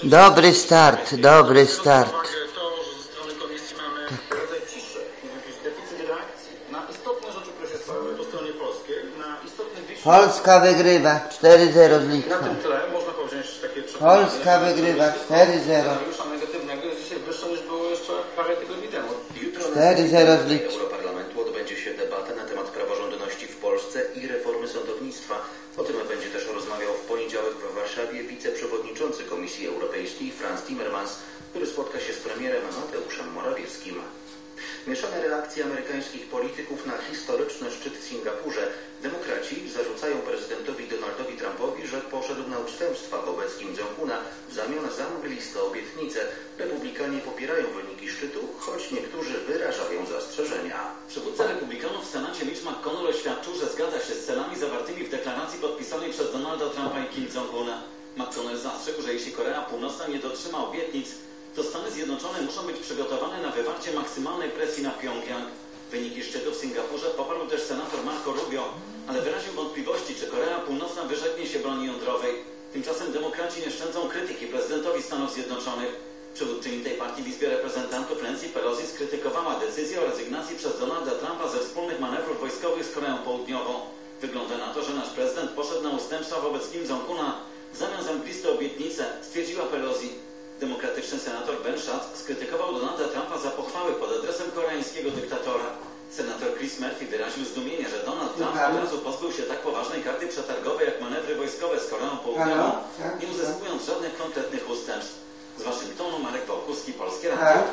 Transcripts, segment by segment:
Dobry start, dobry start. Polska wygrywa 4-0 z Litwą. Polska wygrywa 4-0. 4-0 z Litwą. Europarlamentu odbędzie się debata na temat praworządności w Polsce i reformy sądownictwa. O tym będzie też rozmawiał w poniedziałek w Warszawie wiceprzewodniczący Komisji Europejskiej Frans Timmermans, który spotka się z premierem Mateuszem Morawieckim. Mieszane reakcje amerykańskich polityków na historyczny szczyt w Singapurze. Demokraci zarzucają prezydentowi Donaldowi Trumpowi, że poszedł na ustępstwa wobec Kim Jong-una w zamian za mgliste obietnice. Republikanie popierają wyniki szczytu, choć niektórzy wyrażają zastrzeżenia. Przywódca republikanów w Senacie Mitch McConnell oświadczył, że zgadza się z celami zawartymi w deklaracji podpisanej przez Donalda Trumpa i Kim Jong-una. McConnell zastrzegł, że jeśli Korea Północna nie dotrzyma obietnic, to Stany Zjednoczone muszą być przygotowane na wywarcie maksymalnej presji na Pjongjang. Wyniki szczytu w Singapurze poparł też senator Marco Rubio, ale wyraził wątpliwości, czy Korea Północna wyrzeknie się broni jądrowej. Tymczasem demokraci nie szczędzą krytyki prezydentowi Stanów Zjednoczonych. Przywódczyni tej partii w Izbie Reprezentantów Nancy Pelosi skrytykowała decyzję o rezygnacji przez Donalda Trumpa ze wspólnych manewrów wojskowych z Koreą Południową. Wygląda na to, że nasz prezydent poszedł na ustępstwa wobec Kim Jong-una w zamian za mgliste obietnice, stwierdziła Pelosi. Demokratyczny senator Ben Schatz skrytykował Donalda Trumpa za pochwały pod adresem koreańskiego dyktatora. Senator Chris Murphy wyraził zdumienie, że Donald Trump od razu pozbył się tak poważnej karty przetargowej jak manewry wojskowe z Koreą Południową, nie uzyskując żadnych konkretnych ustępstw. Z Waszyngtonu Marek Wołkuski, Polskie Radio.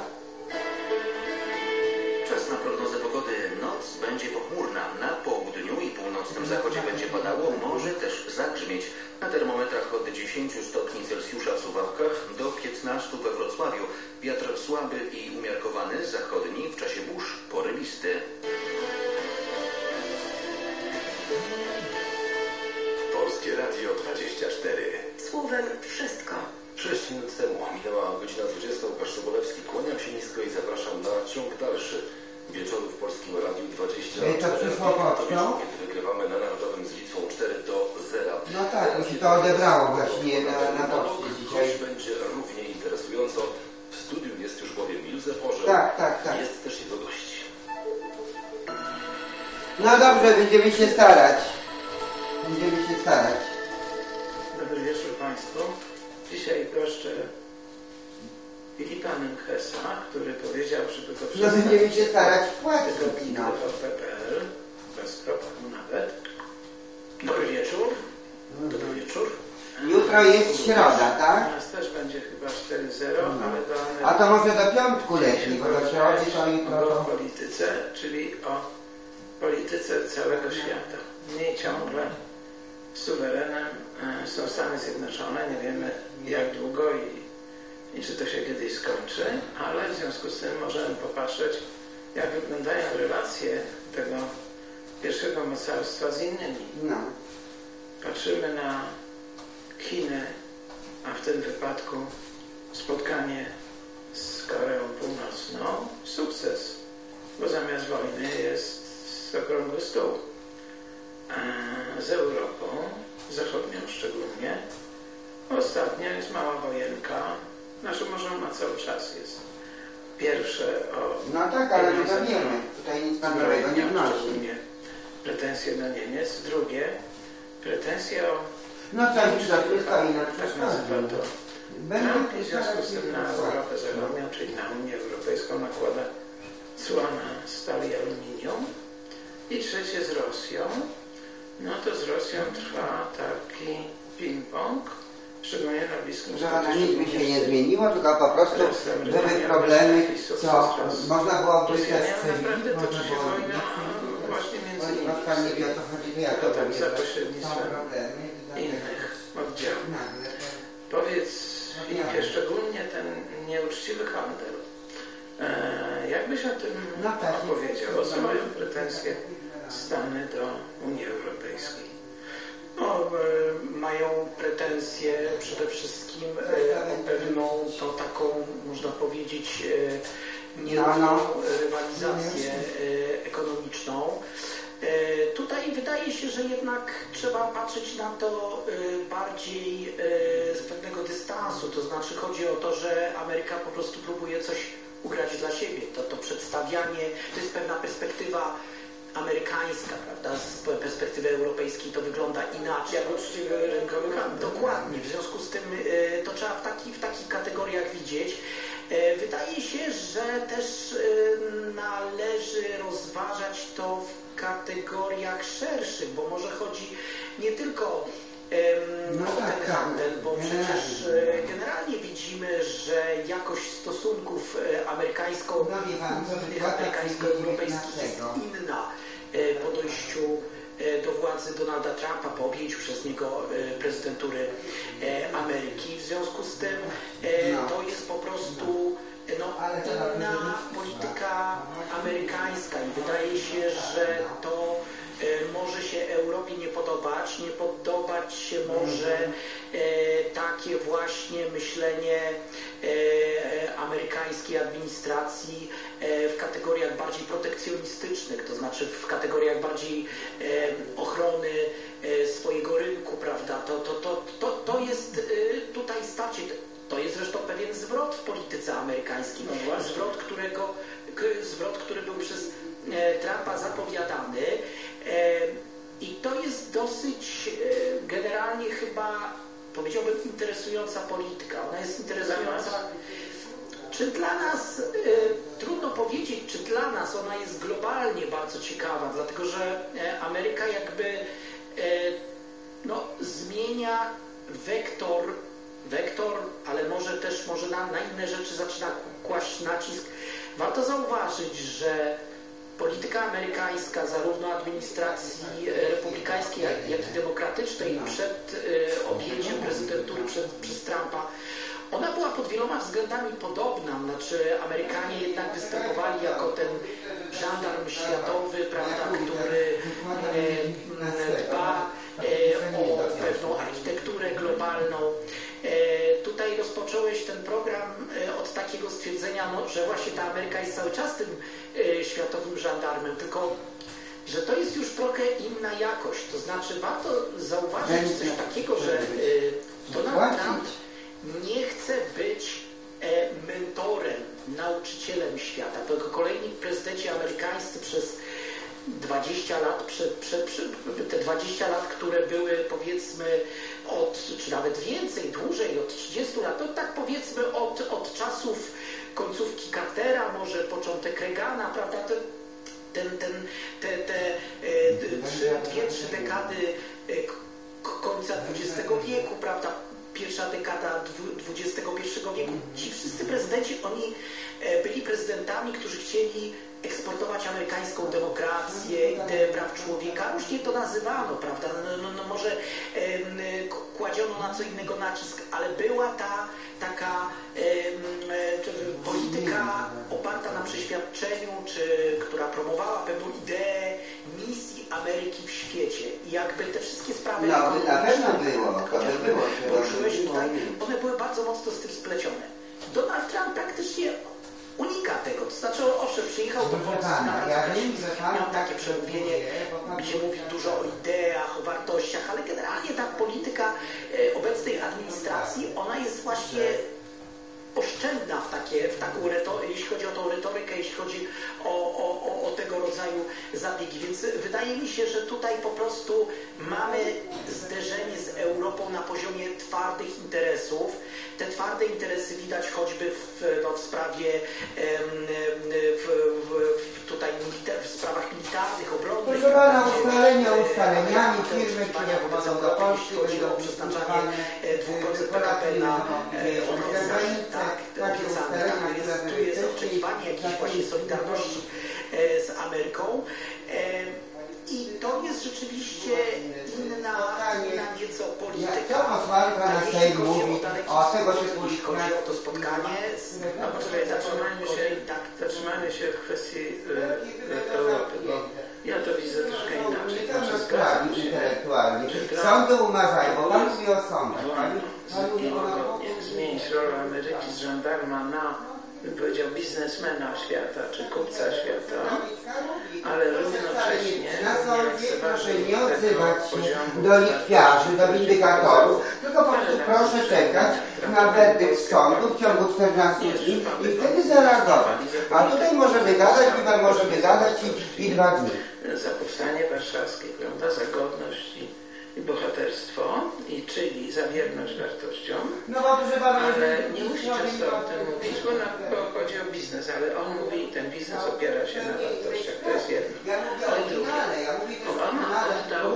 Czas na prognozę pogody. Noc będzie pochmurna. Na południu i północnym zachodzie będzie padało, może też zagrzmieć. Na termometrach od 10 stopni Celsjusza w Suwałkach do 15 we Wrocławiu. Wiatr słaby i umiarkowany, zachodni, w czasie burz porywisty. Polskie Radio 24. Słowem wszystko. 6 minut temu minęła godzina 20. Łukasz Sobolewski. Kłaniam się nisko i zapraszam na ciąg dalszy wieczoru w Polskim Radiu 24. To przyszło pocztą? Kiedy wygrywamy na Narodowym z Litwą 4-0. No tak, mi się to odebrało właśnie na poczcie dzisiaj. Dziś będzie równie interesująco. W studiu jest już bowiem Józef Orzeł. Tak. Jest też jego gość. No dobrze, będziemy się starać. Dobry wieczór Państwu. Dzisiaj goszczę Filipa Menchesa, który powiedział, żeby go No będziemy się starać płacić. TVP.pl, bez kropek nawet. Dobry wieczór. Dobry wieczór. Jutro jest środa, tak? U nas też będzie chyba 4-0, ale do A to może do piątku lepiej, bo do środy to jutro o polityce, czyli o polityce całego świata. Nie ciągle suwerenem są Stany Zjednoczone. Nie wiemy jak długo i czy to się kiedyś skończy, ale w związku z tym możemy popatrzeć, jak wyglądają relacje tego pierwszego mocarstwa z innymi. No. Patrzymy na Chiny, a w tym wypadku spotkanie z Koreą Północną. Sukces, bo zamiast wojny jest okrągły stół. Z Europą, zachodnią szczególnie. Ostatnio jest mała wojenka, może ona cały czas jest. Pierwsze o... No tak, ale my to wiemy. Tutaj nic pan nowego nie wnosi. Pretensje do Niemiec. Drugie, pretensje o... No co, już to stoi na Tak nazywa to. Trump w związku z tym na Europę Zachodnią, czyli na Unię Europejską nakłada cła na stal i aluminium. I trzecie z Rosją. No to z Rosją trwa taki ping-pong, szczególnie na Bliskim Wschodzie. Nic by się nie zmieniło, tylko po prostu były problemy, co można było wysłać naprawdę toczy się wojna właśnie między nimi. nie wie o co chodzi, jak to tak za pośrednictwem innych oddziałów. Powiedz, Filipie, szczególnie ten nieuczciwy handel. Jak byś o tym opowiedział? O co mają pretensje Stany do Unii Europejskiej? No, mają pretensje przede wszystkim o pewną to taką, można powiedzieć, nierówną rywalizację ekonomiczną. Tutaj wydaje się, że jednak trzeba patrzeć na to bardziej z pewnego dystansu, to znaczy chodzi o to, że Ameryka po prostu próbuje coś ugrać dla siebie. To przedstawianie, to jest pewna perspektywa amerykańska, prawda? Z perspektywy europejskiej to wygląda inaczej. Jak uczciwy rynkowy handel. Dokładnie, w związku z tym to trzeba w takich kategoriach widzieć. Wydaje się, że też należy rozważać to w kategoriach szerszych, bo może chodzi nie tylko o ten handel, bo przecież generalnie widzimy, że jakość stosunków amerykańsko-europejskich jest inna po dojściu do władzy Donalda Trumpa, po objęciu przez niego prezydentury Ameryki. W związku z tym to jest po prostu inna polityka amerykańska i wydaje się, że to może się Europie nie podobać. Nie podobać się może takie właśnie myślenie amerykańskiej administracji w kategoriach bardziej protekcjonistycznych, to znaczy w kategoriach bardziej ochrony swojego rynku, prawda? To jest tutaj starcie. To jest zresztą pewien zwrot w polityce amerykańskiej. Zwrot, który był przez Trumpa zapowiadany. I to jest dosyć generalnie chyba, powiedziałbym, interesująca polityka. Ona jest interesująca. Czy dla nas, trudno powiedzieć, czy dla nas ona jest globalnie bardzo ciekawa, dlatego że Ameryka jakby zmienia wektor, ale może na inne rzeczy zaczyna kłaść nacisk. Warto zauważyć, że polityka amerykańska, zarówno administracji republikańskiej, jak i demokratycznej przed objęciem prezydentury przez Trumpa, ona była pod wieloma względami podobna. Znaczy Amerykanie jednak występowali jako ten żandarm światowy, prawda, który dba o pewną architekturę globalną. Tutaj rozpocząłeś ten program od takiego stwierdzenia, że właśnie ta Ameryka jest cały czas tym światowym żandarmem, tylko że to jest już trochę inna jakość. To znaczy warto zauważyć coś takiego, że Donald Trump nie chce być mentorem, nauczycielem świata. To jako kolejni prezydenci amerykańscy przez 20 lat, te 20 lat, które były powiedzmy czy nawet więcej, dłużej, od 30 lat, to tak powiedzmy od czasów końcówki Cartera, może początek Reagana, prawda, te 2-3 dekady końca XX wieku, prawda, pierwsza dekada XXI wieku. Ci wszyscy prezydenci, oni byli prezydentami, którzy chcieli eksportować amerykańską demokrację, ideę praw człowieka. Różnie to nazywano, prawda? Może kładziono na co innego nacisk, ale była ta taka polityka oparta na przeświadczeniu, która promowała pewną ideę misji Ameryki w świecie. I jakby te wszystkie sprawy... Na pewno było. Poruszyłeś tutaj, one były bardzo mocno z tym splecione. Donald Trump praktycznie unika tego. To znaczy, owszem, przyjechał do Polski, miał takie przemówienie, gdzie mówił dużo o ideach, o wartościach, ale generalnie ta polityka obecnej administracji, ona jest właśnie oszczędna jeśli chodzi o tą retorykę, jeśli chodzi o tego rodzaju zabiegi. Więc wydaje mi się, że tutaj po prostu mamy zderzenie z Europą na poziomie twardych interesów. Te twarde interesy widać choćby w sprawie w sprawach militarnych, obronnych. Proszę pana, ustaleniami firmy, które wchodzą do Polski, chodzi o przeznaczanie 2% PKB na obronność. Tu jest oczekiwanie jakiejś właśnie solidarności z Ameryką. I to jest rzeczywiście inna nieco polityka. Co posłanka na Sejm mówi o tego typu... Jeśli chodzi o to spotkanie zatrzymajmy się w kwestii Europy, bo ja to widzę troszkę inaczej. Intelektualnie. Sądy umarzają, bo pan mówi o sądach. Zmienić rolę Ameryki z żandarma na bym powiedział, biznesmena świata, czy kupca świata, ale równocześnie proszę nie odzywać się do lichwiarzy, do windykatorów, tylko po prostu proszę czekać na werdykt sądu w ciągu 14 dni i wtedy zareagować. A tutaj możemy gadać, i pan może wygadać i 2 dni. Za powstanie warszawskie, prawda, za godność i bohaterstwo, czyli za wierność wartościom. No bo proszę pana, ale nie musi często o tym mówić, bo chodzi o biznes, ale on mówi, ten biznes opiera się na wartościach, to jest jedno. Ale drugie, Obama oddał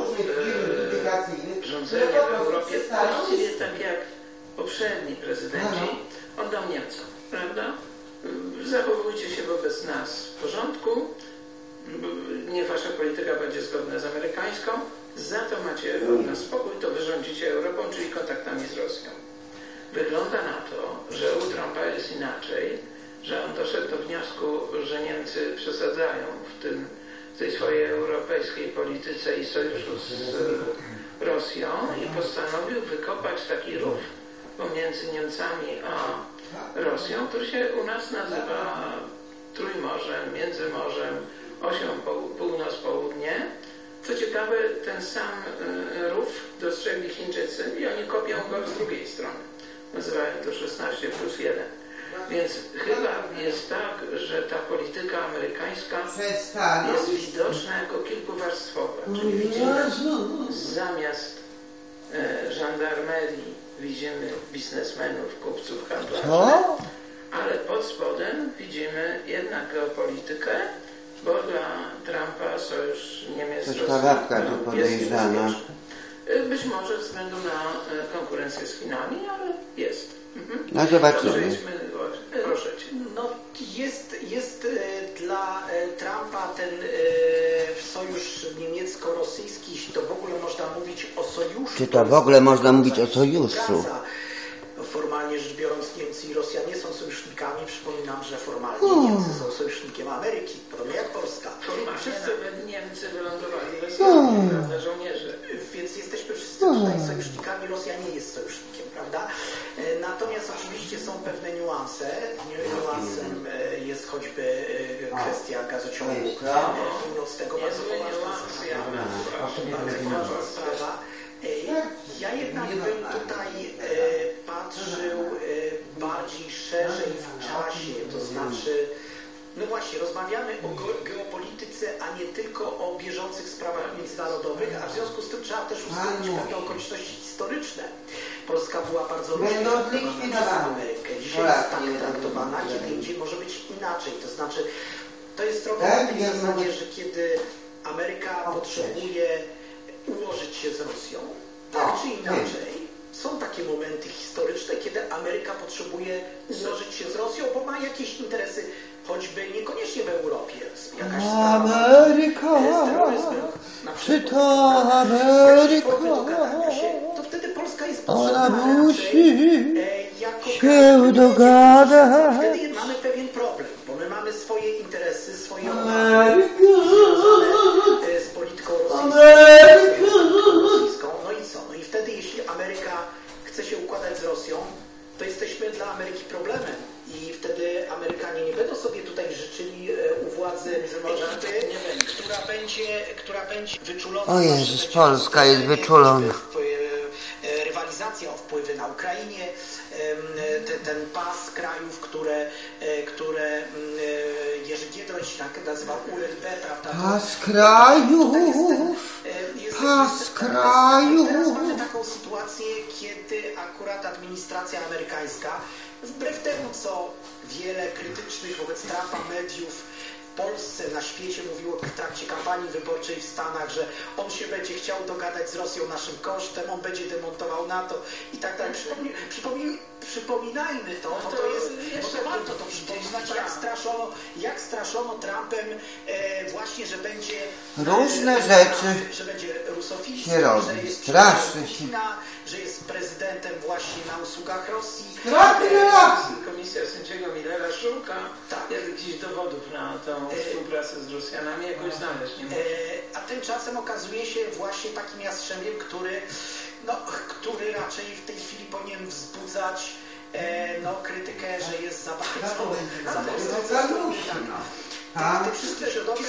rządzenie w Europie właściwie tak jak poprzedni prezydenci, oddał Niemcom, prawda? Zachowujcie się wobec nas w porządku, niech wasza polityka będzie zgodna z amerykańską, za to macie od nas spokój, to wyrządzicie Europą, czyli kontaktami z Rosją. Wygląda na to, że u Trumpa jest inaczej, że on doszedł do wniosku, że Niemcy przesadzają w tej swojej europejskiej polityce i sojuszu z Rosją i postanowił wykopać taki rów pomiędzy Niemcami a Rosją, który się u nas nazywa Trójmorzem, Międzymorzem, osią północ-południe. Co ciekawe, ten sam rów dostrzegli Chińczycy i oni kopią go z drugiej strony. Nazywają to 16+1. Więc chyba jest tak, że ta polityka amerykańska jest widoczna jako kilkuwarstwowa. Czyli widzimy zamiast żandarmerii widzimy biznesmenów, kupców, handlarzy, ale pod spodem widzimy jednak geopolitykę, bo dla Trumpa sojusz Niemiec-Rosji jest być może ze względu na konkurencję z Chinami, ale jest. No zobaczymy. Proszę cię. No jest dla Trumpa ten sojusz niemiecko-rosyjski, jeśli to w ogóle można mówić o sojuszu. Czy to w ogóle można mówić o sojuszu? Formalnie rzecz biorąc, Niemcy i Rosja nie są sojusznikami. Przypominam, że formalnie Niemcy są sojusznikiem Ameryki, podobnie jak Polska. Formalnie nawet Niemcy wylądowali w Estonii, prawda, żołnierze. Więc jesteśmy wszyscy tutaj sojusznikami, Rosja nie jest sojusznikiem, prawda? Natomiast oczywiście są pewne niuanse. Niuansem jest choćby kwestia gazociągu północnego. Bardzo ważna sprawa. Ja jednak bym tutaj patrzył bardziej szerzej w czasie, to znaczy, no właśnie, rozmawiamy o geopolityce, a nie tylko o bieżących sprawach międzynarodowych, a w związku z tym trzeba też uwzględnić pewne okoliczności historyczne. Polska była bardzo różnie traktowana przez Amerykę. Dzisiaj jest tak traktowana, kiedy indziej może być inaczej. To znaczy, to jest trochę na tej zasadzie, że kiedy Ameryka potrzebuje ułożyć się z Rosją, tak czy inaczej, są takie momenty historyczne, kiedy Ameryka potrzebuje ułożyć się z Rosją, bo ma jakieś interesy, choćby niekoniecznie w Europie. Jakaś Ameryka! Czy to Ameryka? To wtedy Polska jest Ona potrzebna musi jako się dogadać. Wtedy mamy pewien problem, bo my mamy swoje interesy, swoje Ameryka! związane z polityką rosyjską. No i co? No i wtedy, jeśli Ameryka chce się układać z Rosją, to jesteśmy dla Ameryki problemem. I wtedy Amerykanie nie będą sobie tutaj życzyli u władzy ekipy, która będzie wyczulona. O Jezus, Polska jest wyczulona. Rywalizacja o wpływy na Ukrainie, ten pas krajów, które Jerzy Giedroyć tak nazywa ULB, prawda? Pas krajów! Pas krajów! Teraz mamy taką sytuację, kiedy akurat administracja amerykańska, wbrew temu, co wiele krytycznych wobec Trumpa mediów w Polsce, na świecie mówiło w trakcie kampanii wyborczej w Stanach, że on się będzie chciał dogadać z Rosją naszym kosztem, on będzie demontował NATO i tak dalej. Przypominajmy to, bo to jest, bo warto to przypominać, jak straszono Trumpem właśnie, że będzie różne rzeczy że będzie rusofilski, się robi, że jest straszy się. że jest prezydentem właśnie na usługach Rosji. Komisja sędziego Millera szuka jakichś dowodów na tą współpracę z Rosjanami, jakoś znaleźć nie może. A tymczasem okazuje się właśnie takim jastrzębiem, który raczej w tej chwili powinien wzbudzać krytykę, że jest za bardzo te wszystkie środowiska,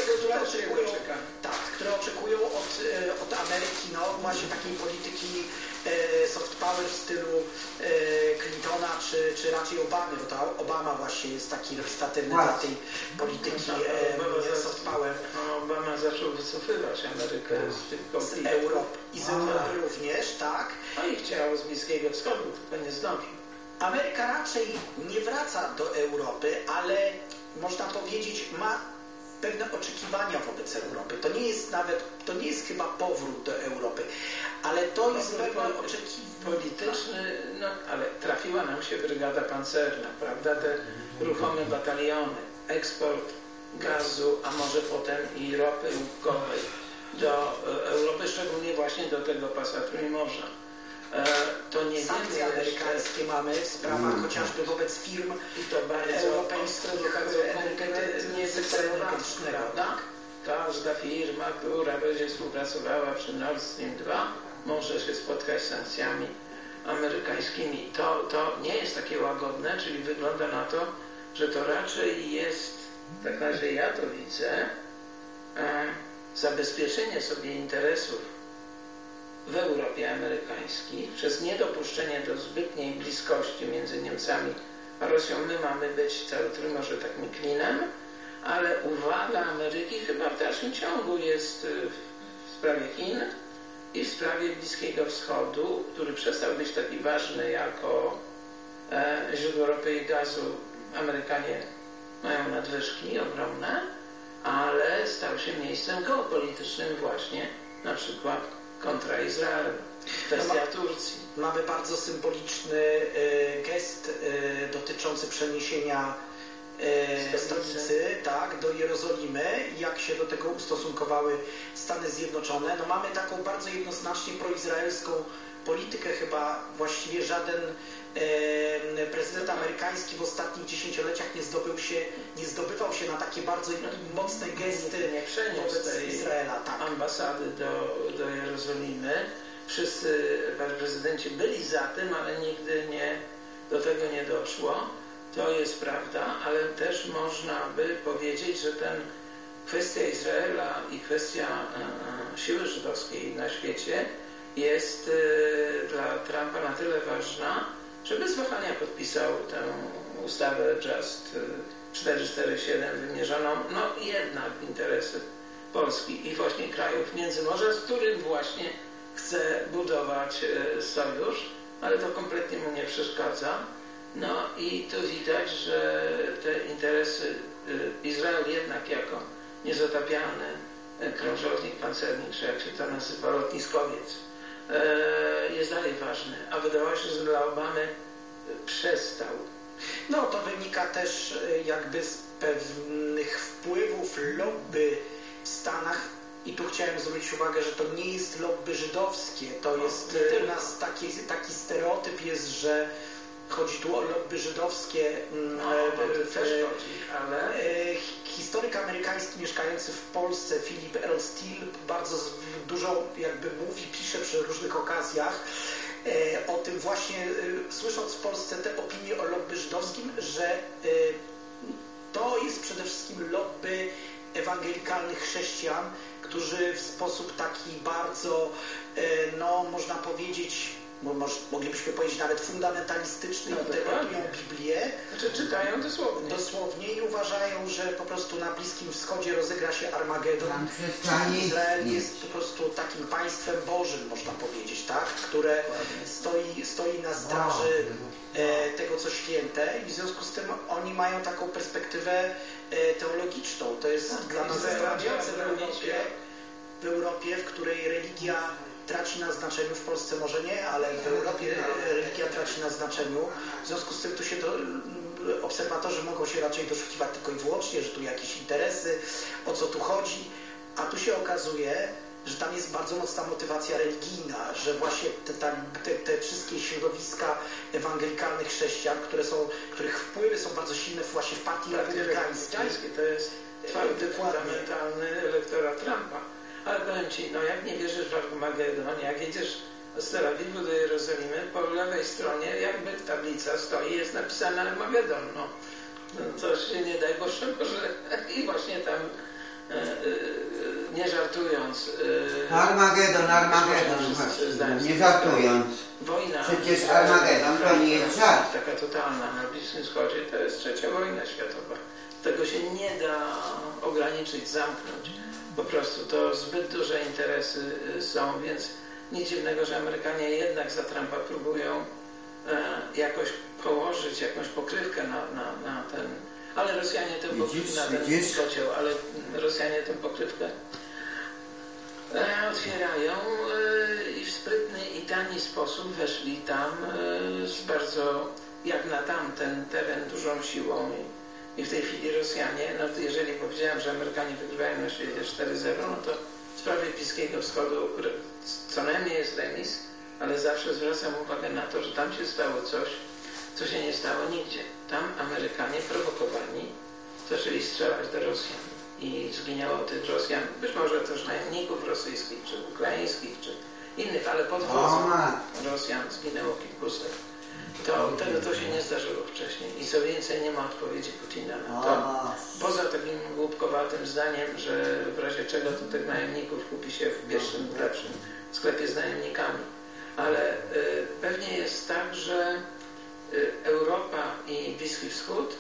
które oczekują od Ameryki właśnie takiej polityki soft power w stylu Clintona czy raczej Obamy, bo to Obama właśnie jest taki reprezentatywny dla tej polityki soft power. Obama zaczął wycofywać Amerykę z Europy i z Europy również, tak. No i chciał z Bliskiego Wschodu, tylko nie zdążył. Ameryka raczej nie wraca do Europy, ale można powiedzieć ma pewne oczekiwania wobec Europy. To nie jest chyba powrót do Europy, ale to jest pewne oczekiwanie polityczny, ale trafiła nam się brygada pancerna, prawda, te ruchome bataliony, eksport gazu, a może potem i ropy łupkowej do Europy, szczególnie właśnie do tego pasa Trójmorza. To nie sankcje amerykańskie mamy w sprawach chociażby wobec firm i to bardzo europejskich energetycznego, tak? Każda firma, która będzie współpracowała przy Nord Stream 2, może się spotkać z sankcjami amerykańskimi. To nie jest takie łagodne, czyli wygląda na to, że to raczej jest, tak na razie ja to widzę, zabezpieczenie sobie interesów w Europie amerykańskiej przez niedopuszczenie do zbytniej bliskości między Niemcami a Rosją. My mamy być cały Trójmorze takim klinem, ale uwaga Ameryki chyba w dalszym ciągu jest w sprawie Chin i w sprawie Bliskiego Wschodu, który przestał być taki ważny jako źródło ropy i gazu. Amerykanie mają nadwyżki ogromne, ale stał się miejscem geopolitycznym właśnie na przykład kontra Izrael, kwestia Turcji. Mamy bardzo symboliczny gest dotyczący przeniesienia stolicy, tak, do Jerozolimy, jak się do tego ustosunkowały Stany Zjednoczone. Mamy taką bardzo jednoznacznie proizraelską politykę, chyba właściwie żaden prezydent amerykański w ostatnich dziesięcioleciach nie zdobywał się na takie bardzo mocne gesty wobec Izraela. Tak. Ambasady do Jerozolimy. Wszyscy prezydenci byli za tym, ale nigdy do tego nie doszło. To jest prawda, ale też można by powiedzieć, że kwestia Izraela i kwestia siły żydowskiej na świecie jest dla Trumpa na tyle ważna, że bez wahania podpisał tę ustawę Just 447 wymierzoną jednak w interesy Polski i właśnie krajów Międzymorza, z którym właśnie chce budować sojusz, ale to kompletnie mu nie przeszkadza. I tu widać, że te interesy Izrael jednak jako niezatapialny krążownik pancernik, czy jak się to nazywa, lotniskowiec, jest dalej ważny, a wydawało się, że dla Obamy przestał. To wynika też jakby z pewnych wpływów lobby w Stanach i tu chciałem zwrócić uwagę, że to nie jest lobby żydowskie, to jest u nas taki stereotyp jest, że chodzi tu o lobby żydowskie, ale historyk amerykański mieszkający w Polsce, Philip L. Steele, bardzo dużo jakby mówi, pisze przy różnych okazjach o tym właśnie, słysząc w Polsce te opinie o lobby żydowskim, że to jest przede wszystkim lobby ewangelikalnych chrześcijan, którzy w sposób taki bardzo, można powiedzieć, moglibyśmy powiedzieć nawet fundamentalistyczny, interpretują Biblię. Czytają dosłownie i uważają, że po prostu na Bliskim Wschodzie rozegra się Armagedon. Izrael jest po prostu takim państwem Bożym, można powiedzieć, tak? Które stoi na straży tego, co święte i w związku z tym oni mają taką perspektywę teologiczną. To jest dla nas zastanawiające w Europie, w której religia traci na znaczeniu, w Polsce może nie, ale w Europie religia traci na znaczeniu. W związku z tym tu się obserwatorzy mogą się raczej doszukiwać tylko i wyłącznie, że tu jakieś interesy, o co tu chodzi, a tu się okazuje, że tam jest bardzo mocna motywacja religijna, że właśnie te wszystkie środowiska ewangelikalnych chrześcijan, których wpływy są bardzo silne właśnie w partii republikańskiej. To jest twardy, fundamentalny elektorat Trumpa. Ale powiem Ci, jak nie wierzysz w Armagedon, jak jedziesz z Tel Awiwu do Jerozolimy, po lewej stronie jakby tablica stoi, jest napisane Armagedon. No, to się nie daj Boże, może i właśnie tam nie żartując. Armagedon, nie żartując. Wojna. Przecież Armagedon to nie jest żart. Taka totalna na Bliskim Wschodzie, to jest trzecia wojna światowa. Tego się nie da ograniczyć, zamknąć. Po prostu to zbyt duże interesy są, więc nic dziwnego, że Amerykanie jednak za Trumpa próbują jakoś położyć jakąś pokrywkę na ten... Ale Rosjanie tę pokrywkę, ale Rosjanie tę pokrywkę otwierają i w sprytny i tani sposób weszli tam z bardzo, jak na tamten teren, dużą siłą. I w tej chwili Rosjanie, no to jeżeli powiedziałem, że Amerykanie wygrywają na świecie 4-0, no to w sprawie Bliskiego Wschodu co najmniej jest remis, ale zawsze zwracam uwagę na to, że tam się stało coś, co się nie stało nigdzie. Tam Amerykanie prowokowani zaczęli strzelać do Rosjan i zginęło tych Rosjan, być może też najemników rosyjskich, czy ukraińskich, czy innych, ale pod wodzą Rosjan zginęło kilkuset. To się nie zdarzyło wcześniej i co więcej, nie ma odpowiedzi Putina na to. Poza takim głupkowatym zdaniem, że w razie czego to tych najemników kupi się w pierwszym, lepszym sklepie z najemnikami. Ale pewnie jest tak, że Europa i Bliski Wschód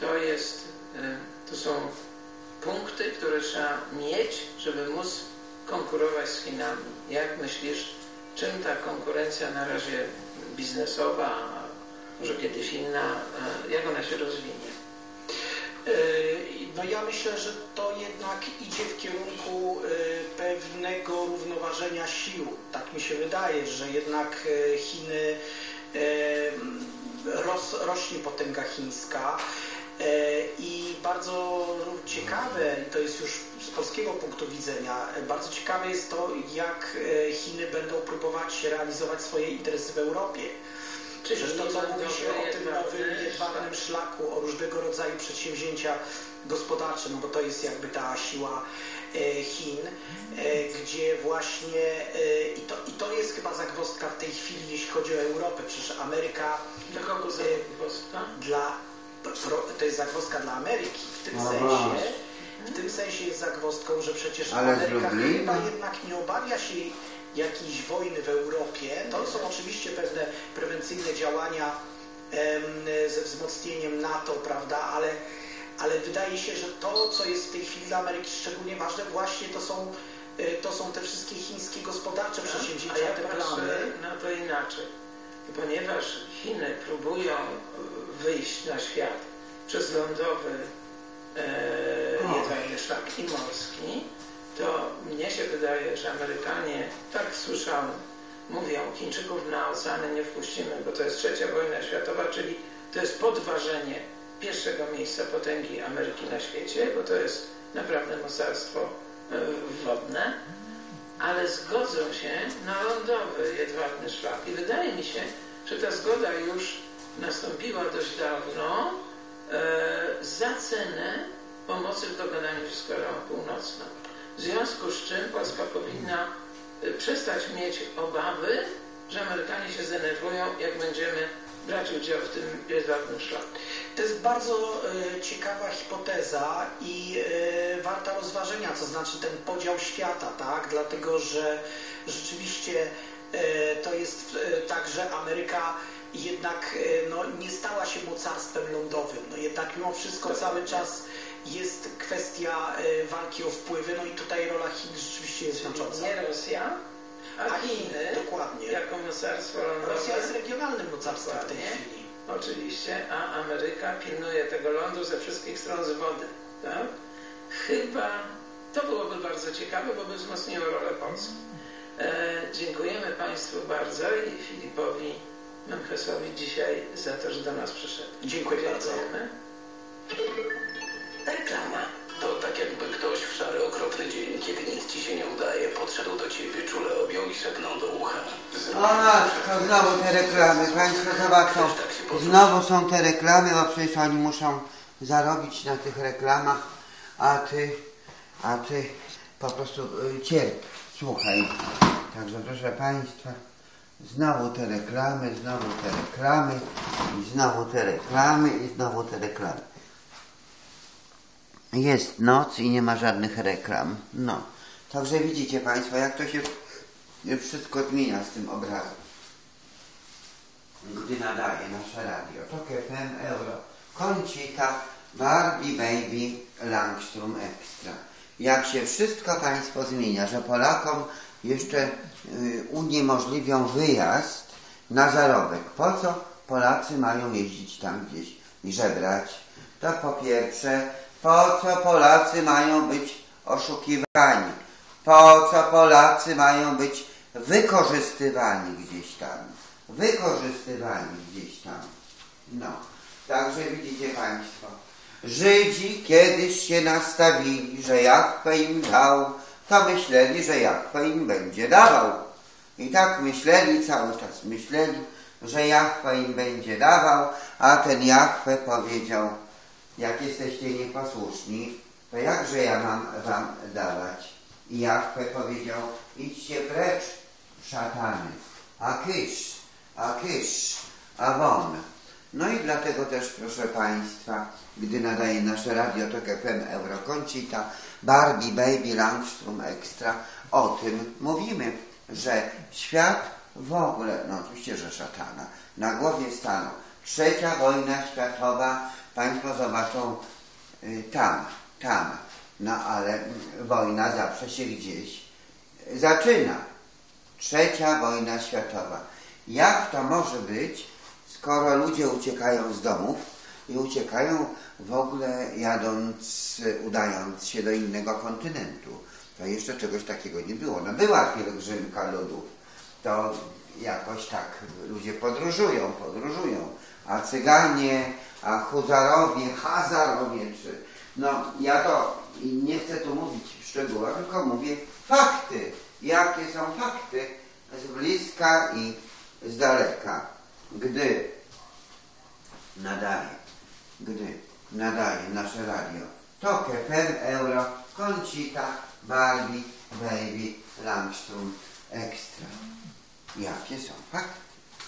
to są punkty, które trzeba mieć, żeby móc konkurować z Chinami. Jak myślisz, czym ta konkurencja na razie biznesowa, a może kiedyś inna, jak ona się rozwinie? No ja myślę, że to jednak idzie w kierunku pewnego równoważenia sił. Tak mi się wydaje, że jednak Chiny, rośnie potęga chińska i bardzo ciekawe, to jest już z polskiego punktu widzenia, bardzo ciekawe jest to, jak Chiny będą próbować realizować swoje interesy w Europie. Przecież to, co mówi się o tym nowym jedwabnym szlaku, o różnego rodzaju przedsięwzięcia gospodarcze, no bo to jest jakby ta siła Chin, gdzie właśnie, i to jest chyba zagwozdka w tej chwili, jeśli chodzi o Europę, przecież Ameryka... Dla kogo zagwozdka? To jest zagwozdka dla Ameryki, w tym sensie jest zagwozdką, że przecież Ameryka chyba jednak nie obawia się jakiejś wojny w Europie. To są oczywiście pewne prewencyjne działania ze wzmocnieniem NATO, prawda, ale wydaje się, że to, co jest w tej chwili dla Ameryki szczególnie ważne, właśnie to są te wszystkie chińskie gospodarcze przedsięwzięcia, te plany. Na to inaczej. Ponieważ Chiny próbują wyjść na świat przez lądowy jedwabny szlak i morski, to mnie się wydaje, że Amerykanie, tak słyszałem, mówią, Chińczyków na oceany nie wpuścimy, bo to jest trzecia wojna światowa, czyli to jest podważenie pierwszego miejsca potęgi Ameryki na świecie, bo to jest naprawdę mocarstwo wodne, ale zgodzą się na lądowy jedwabny szlak. I wydaje mi się, że ta zgoda już nastąpiła dość dawno za cenę pomocy w dogadaniu z Koreą Północną. W związku z czym Polska powinna przestać mieć obawy, że Amerykanie się zdenerwują, jak będziemy brać udział w tym jedwabnym szlaku. To jest bardzo ciekawa hipoteza i warta rozważenia, to znaczy ten podział świata, tak? Dlatego, że rzeczywiście to jest tak, że Ameryka jednak nie stała się mocarstwem lądowym. No jednak mimo wszystko cały czas jest kwestia walki o wpływy, no i tutaj rola Chin rzeczywiście jest znacząca. Nie Rosja, a Chiny, dokładnie, jako mocarstwo lądowe. Rosja jest regionalnym mocarstwem w tej chwili. Oczywiście, a Ameryka pilnuje tego lądu ze wszystkich stron z wody. Tak? Chyba to byłoby bardzo ciekawe, bo by wzmocniło rolę Polski. Dziękujemy Państwu bardzo i Filipowi Memchesowi dzisiaj za to, że do nas przyszedł. Dziękuję bardzo. Reklama. To tak jakby ktoś w szary, okropny dzień, kiedy nic ci się nie udaje, podszedł do ciebie, czule objął i szepnął do ucha. O matko, znowu te reklamy. Państwo zobaczą, znowu są te reklamy, bo przecież oni muszą zarobić na tych reklamach, a ty po prostu cierp, słuchaj. Także proszę Państwa, Znowu te reklamy, znowu te reklamy, i znowu te reklamy, i znowu te reklamy. Jest noc i nie ma żadnych reklam. No. Także widzicie Państwo, jak to się wszystko zmienia z tym obrazem. Gdy nadaje nasze radio. TOK FM, Euro, Conchita, Barbie, Baby, Langstrom Extra. Jak się wszystko Państwo zmienia, że Polakom jeszcze uniemożliwią wyjazd na zarobek. Po co Polacy mają jeździć tam gdzieś i żebrać? To po pierwsze, po co Polacy mają być oszukiwani? Po co Polacy mają być wykorzystywani gdzieś tam? Wykorzystywani gdzieś tam. No, także widzicie Państwo, Żydzi kiedyś się nastawili, że Jahwe im dał, to myśleli, że Jahwe im będzie dawał. I tak myśleli, cały czas myśleli, że Jahwe im będzie dawał, a ten Jahwe powiedział, jak jesteście nieposłuszni, to jakże ja mam wam dawać? I Jahwe powiedział, idźcie precz, szatany, a kysz, a won. No i dlatego też, proszę Państwa, gdy nadaje nasze radio TOK FM, Euro, Conchita, Barbie, Baby, Langstrom Extra, o tym mówimy, że świat w ogóle, no oczywiście, że szatana, na głowie stanął. Trzecia wojna światowa, Państwo zobaczą tam, no ale wojna zawsze się gdzieś zaczyna. Trzecia wojna światowa. Jak to może być, skoro ludzie uciekają z domów i uciekają w ogóle udając się do innego kontynentu? To jeszcze czegoś takiego nie było. No była pielgrzymka ludów. To jakoś tak ludzie podróżują. A Cyganie, a Hazarowie, no ja to nie chcę tu mówić w szczegółach, tylko mówię fakty. Jakie są fakty z bliska i z daleka. Gdy nadaje nasze radio TOK FM, Euro, Conchita, Barbie, Baby, Langstrom Extra. Jakie są fakty?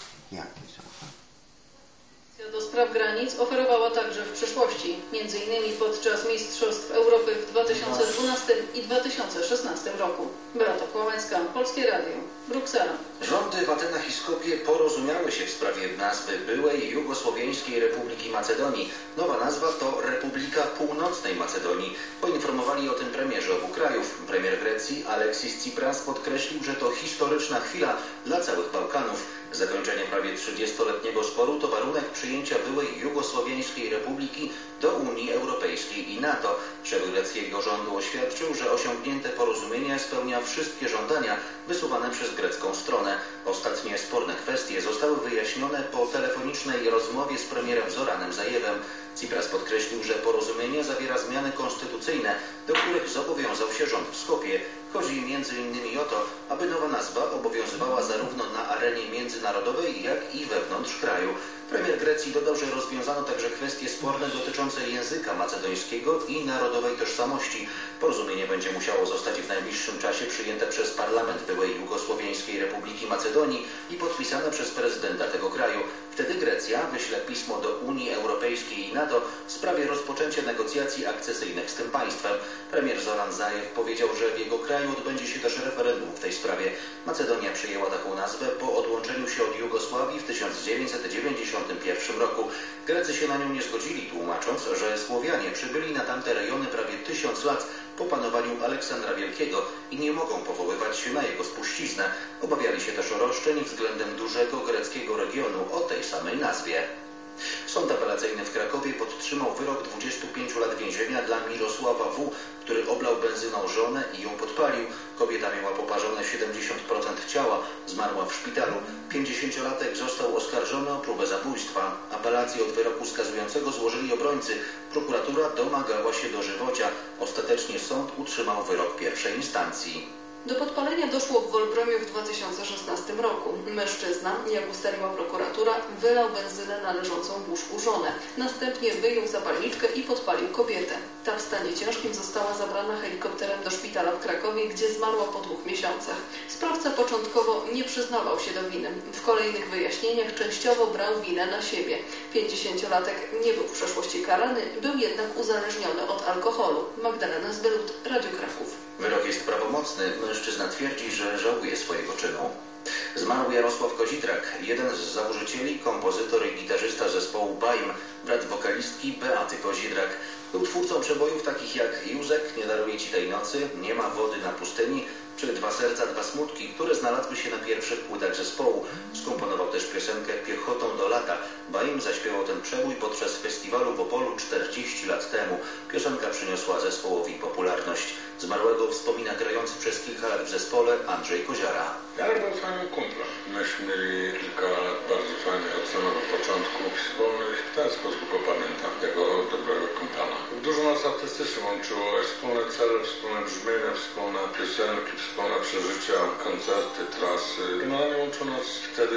Do spraw granic oferowała także w przeszłości, m.in. podczas Mistrzostw Europy w 2012 i 2016 roku. Beata Kłałęcka, Polskie Radio, Bruksela. Rządy w Atenach i Skopie porozumiały się w sprawie nazwy byłej Jugosłowiańskiej Republiki Macedonii. Nowa nazwa to Republika Północnej Macedonii. Poinformowali o tym premierzy obu krajów. Premier Grecji Alexis Tsipras podkreślił, że to historyczna chwila dla całych Bałkanów. Zakończenie prawie 30-letniego sporu to warunek przyjęcia byłej Jugosłowiańskiej Republiki do Unii Europejskiej i NATO. Szef greckiego rządu oświadczył, że osiągnięte porozumienie spełnia wszystkie żądania wysuwane przez grecką stronę. Ostatnie sporne kwestie zostały wyjaśnione po telefonicznej rozmowie z premierem Zoranem Zajewem. Tsipras podkreślił, że porozumienie zawiera zmiany konstytucyjne, do których zobowiązał się rząd w Skopie. Chodzi m.in. o to, aby nowa nazwa obowiązywała zarówno na arenie międzynarodowej, jak i wewnątrz kraju. Premier Grecji dodał, że rozwiązano także kwestie sporne dotyczące języka macedońskiego i narodowej tożsamości. Porozumienie będzie musiało zostać w najbliższym czasie przyjęte przez parlament byłej Jugosłowiańskiej Republiki Macedonii i podpisane przez prezydenta tego kraju. Wtedy Grecja wyśle pismo do Unii Europejskiej i NATO w sprawie rozpoczęcia negocjacji akcesyjnych z tym państwem. Premier Zoran Zajew powiedział, że w jego kraju odbędzie się też referendum w tej sprawie. Macedonia przyjęła taką nazwę po odłączeniu się od Jugosławii w 1991 roku. Grecy się na nią nie zgodzili, tłumacząc, że Słowianie przybyli na tamte rejony prawie 1000 lat po panowaniu Aleksandra Wielkiego i nie mogą powoływać się na jego spuściznę. Obawiali się też roszczeń względem dużego greckiego regionu o tej samej nazwie. Sąd apelacyjny w Krakowie podtrzymał wyrok 25 lat więzienia dla Mirosława W., który oblał benzyną żonę i ją podpalił. Kobieta miała poparzone 70% ciała, zmarła w szpitalu. 50-latek został oskarżony o próbę zabójstwa. Apelację od wyroku skazującego złożyli obrońcy. Prokuratura domagała się dożywocia. Ostatecznie sąd utrzymał wyrok pierwszej instancji. Do podpalenia doszło w Wolbromiu w 2016 roku. Mężczyzna, jak ustaliła prokuratura, wylał benzynę na leżącą w łóżku żonę. Następnie wyjął zapalniczkę i podpalił kobietę. Ta w stanie ciężkim została zabrana helikopterem do szpitala w Krakowie, gdzie zmarła po 2 miesiącach. Sprawca początkowo nie przyznawał się do winy. W kolejnych wyjaśnieniach częściowo brał winę na siebie. 50-latek nie był w przeszłości karany, był jednak uzależniony od alkoholu. Magdalena Zbelut, Radio Kraków. Wyrok jest prawomocny. Mężczyzna twierdzi, że żałuje swojego czynu. Zmarł Jarosław Kozidrak, jeden z założycieli, kompozytor i gitarzysta zespołu BAIM, brat wokalistki Beaty Kozidrak. Był twórcą przebojów takich jak Józek, Nie daruję ci tej nocy, Nie ma wody na pustyni, czy 2 serca, 2 smutki, które znalazły się na pierwszych płytach zespołu. Skomponował też piosenkę Piechotą do lata. BAIM zaśpiewał ten przebój podczas festiwalu w Opolu 40 lat temu. Piosenka przyniosła zespołowi popularność. Zmarłego wspomina grający przez kilka lat w zespole Andrzej Koziara. Jarek był fajnym kumplem. Myśmy mieli kilka lat bardzo fajnych od samego początku wspólnych. W ten sposób go pamiętam, tego dobrego kumpana. Dużo nas artystycznie łączyło. Wspólne cele, wspólne brzmienia, wspólne piosenki, wspólne przeżycia, koncerty, trasy. Generalnie łączyło nas wtedy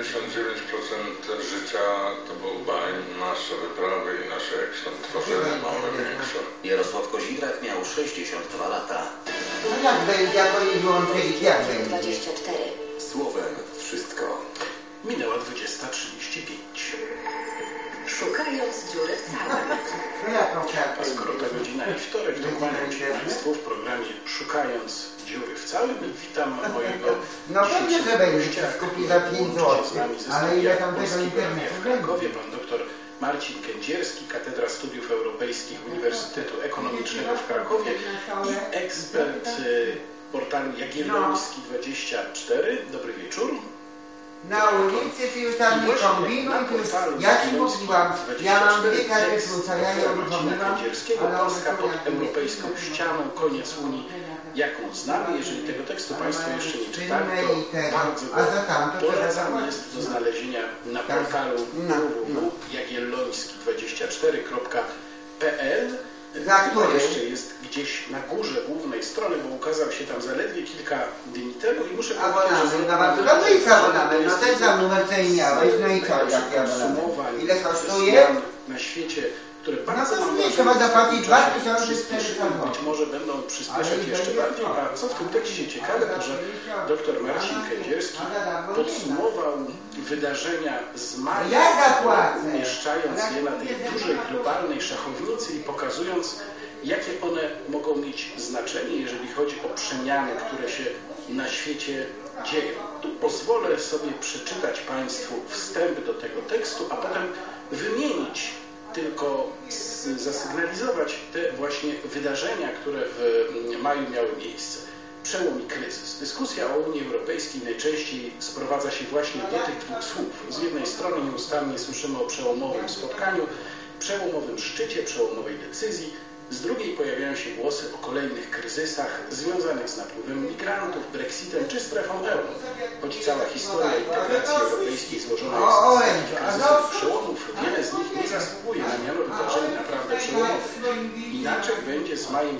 99% życia to był BAIM, nasze wyprawy i nasze jakieś tam tworzenie małe, większe. Jarosław Kozidrak miał 62 lata. No jak będzie, jak oni wyłączyli, jak będzie? 24. Słowem wszystko. Minęła 20:35. Szukając dziury w całym. No jaką A kartę? skoro ta godzina i wtorek, to kłaniam się Państwu w programie Szukając dziury w całym. Witam mojego No pewnie, że będzie się skupi za 5 zł, ale ile tam tego internetu w Krakowie, pan doktor Marcin Kędzierski, Katedra Studiów Europejskich Uniwersytetu Ekonomicznego w Krakowie i ekspert portalu Jagielloński24. Dobry wieczór. Na ulicy ty już tam nie kombinuj, ty już, ja ci mówiłam, ja mam 2 karty plusa, ja nie uruchomiłam, ale Polska pod europejską ścianą, koniec Unii, jaką znamy. Jeżeli tego tekstu Państwo jeszcze nie czytali, to bardzo polecam. Jest do znalezienia na portalu www.jagielloński24.pl. Jeszcze jest gdzieś na górze głównej strony, bo ukazał się tam zaledwie kilka dni temu i muszę powiedzieć, że na bardzo dobry jest abonament, no ten sam numer co i miałeś, no i co, jaki abonament? Ile kosztuje? Na świecie, które No bardzo to nie, trzeba zapłacić 2400 być może będą przyspieszać jeszcze bardziej. A co w tym tekście ciekawe, to że dr Marcin Kędzierski podsumował wydarzenia z maja, umieszczając je na tej dużej globalnej szachownicy i pokazując, jakie one mogą mieć znaczenie, jeżeli chodzi o przemiany, które się na świecie dzieją. Tu pozwolę sobie przeczytać Państwu wstęp do tego tekstu, a potem wymienić, tylko zasygnalizować te właśnie wydarzenia, które w maju miały miejsce. Przełom i kryzys. Dyskusja o Unii Europejskiej najczęściej sprowadza się właśnie do tych 2 słów. Z jednej strony nieustannie słyszymy o przełomowym spotkaniu, przełomowym szczycie, przełomowej decyzji. Z drugiej pojawiają się głosy o kolejnych kryzysach związanych z napływem migrantów, Brexitem czy strefą euro. Choć cała historia integracji europejskiej złożona jest z kryzysów przełomów, wiele z nich nie zasługuje na miano wydarzeń naprawdę przełomowych. Inaczej będzie z majem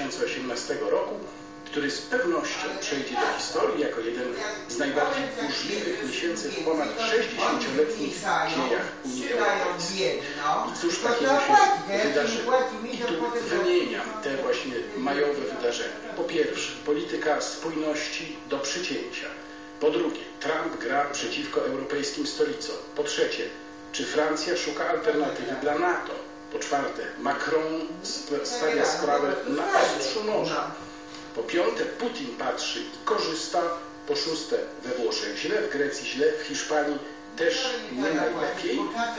2018 roku, który z pewnością przejdzie do historii jako jeden z najbardziej burzliwych miesięcy w ponad 60-letnich dziejach Unii Europejskiej. I cóż takiego się wydarzyło? I tu wymieniam te właśnie majowe wydarzenia. Po pierwsze, polityka spójności do przycięcia. Po drugie, Trump gra przeciwko europejskim stolicom. Po trzecie, czy Francja szuka alternatywy dla NATO? Po czwarte, Macron stawia sprawę na ostrzu noża. Po piąte, Putin patrzy i korzysta. Po szóste, we Włoszech źle, w Grecji źle, w Hiszpanii też nie najlepiej.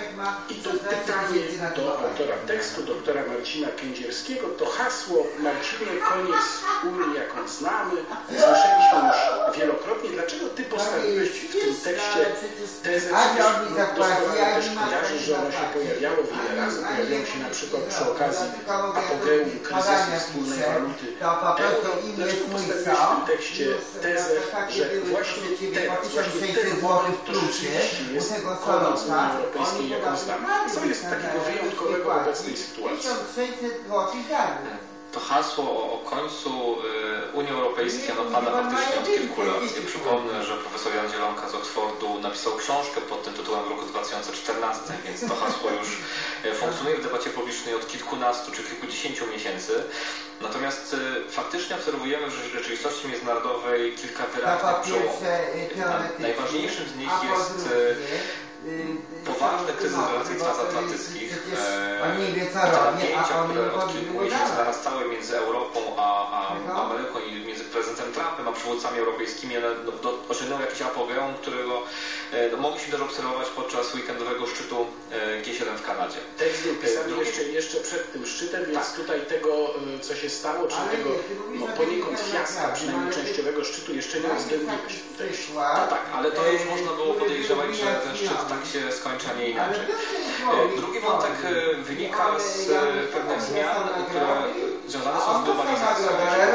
I tu pytanie do autora tekstu, doktora Marcina Kędzierskiego. To hasło Marcinie, koniec Unii, jaką znamy, słyszeliśmy już wielokrotnie. Dlaczego ty postawiłeś w tym tekście tezę? Doskonale też kojarzysz, że ono się pojawiało wiele razy. Pojawiało się na przykład przy okazji apogeum kryzysu wspólnej waluty euro. Dlaczego postawiłeś w tym tekście tezę, że właśnie teraz, właśnie ten moment to rzeczywiście jest koniec Unii Europejskiej, jaką znamy? Co jest takiego wyjątkowego w obecnej sytuacji? To hasło o końcu Unii Europejskiej pada faktycznie od kilku lat. Ja przypomnę, że profesor Jan Zielonka z Oxfordu napisał książkę pod tym tytułem w roku 2014, więc to hasło już funkcjonuje w debacie publicznej od kilkunastu czy kilkudziesięciu miesięcy. Natomiast faktycznie obserwujemy, że w rzeczywistości międzynarodowej kilka wyraźnych przełomów. Najważniejszym z nich jest poważny kryzys relacji transatlantyckich. Te napięcia, które od kilku miesięcy narastały między Europą a Ameryką i między prezydentem Trumpem a przywódcami europejskimi osiągnęły jakiś apogeum, którego mogliśmy też obserwować podczas weekendowego szczytu G7 w Kanadzie. Tekst był pisany jeszcze przed tym szczytem, więc tutaj tego, co się stało, czy tego poniekąd fiaska, przynajmniej częściowego szczytu, jeszcze nie uwzględniłeś. Tak, ale to już można było podejrzewać, że ten szczyt tak się skończy, a nie inaczej. Drugi wątek wynika z pewnych zmian, które związane są z globalizacją.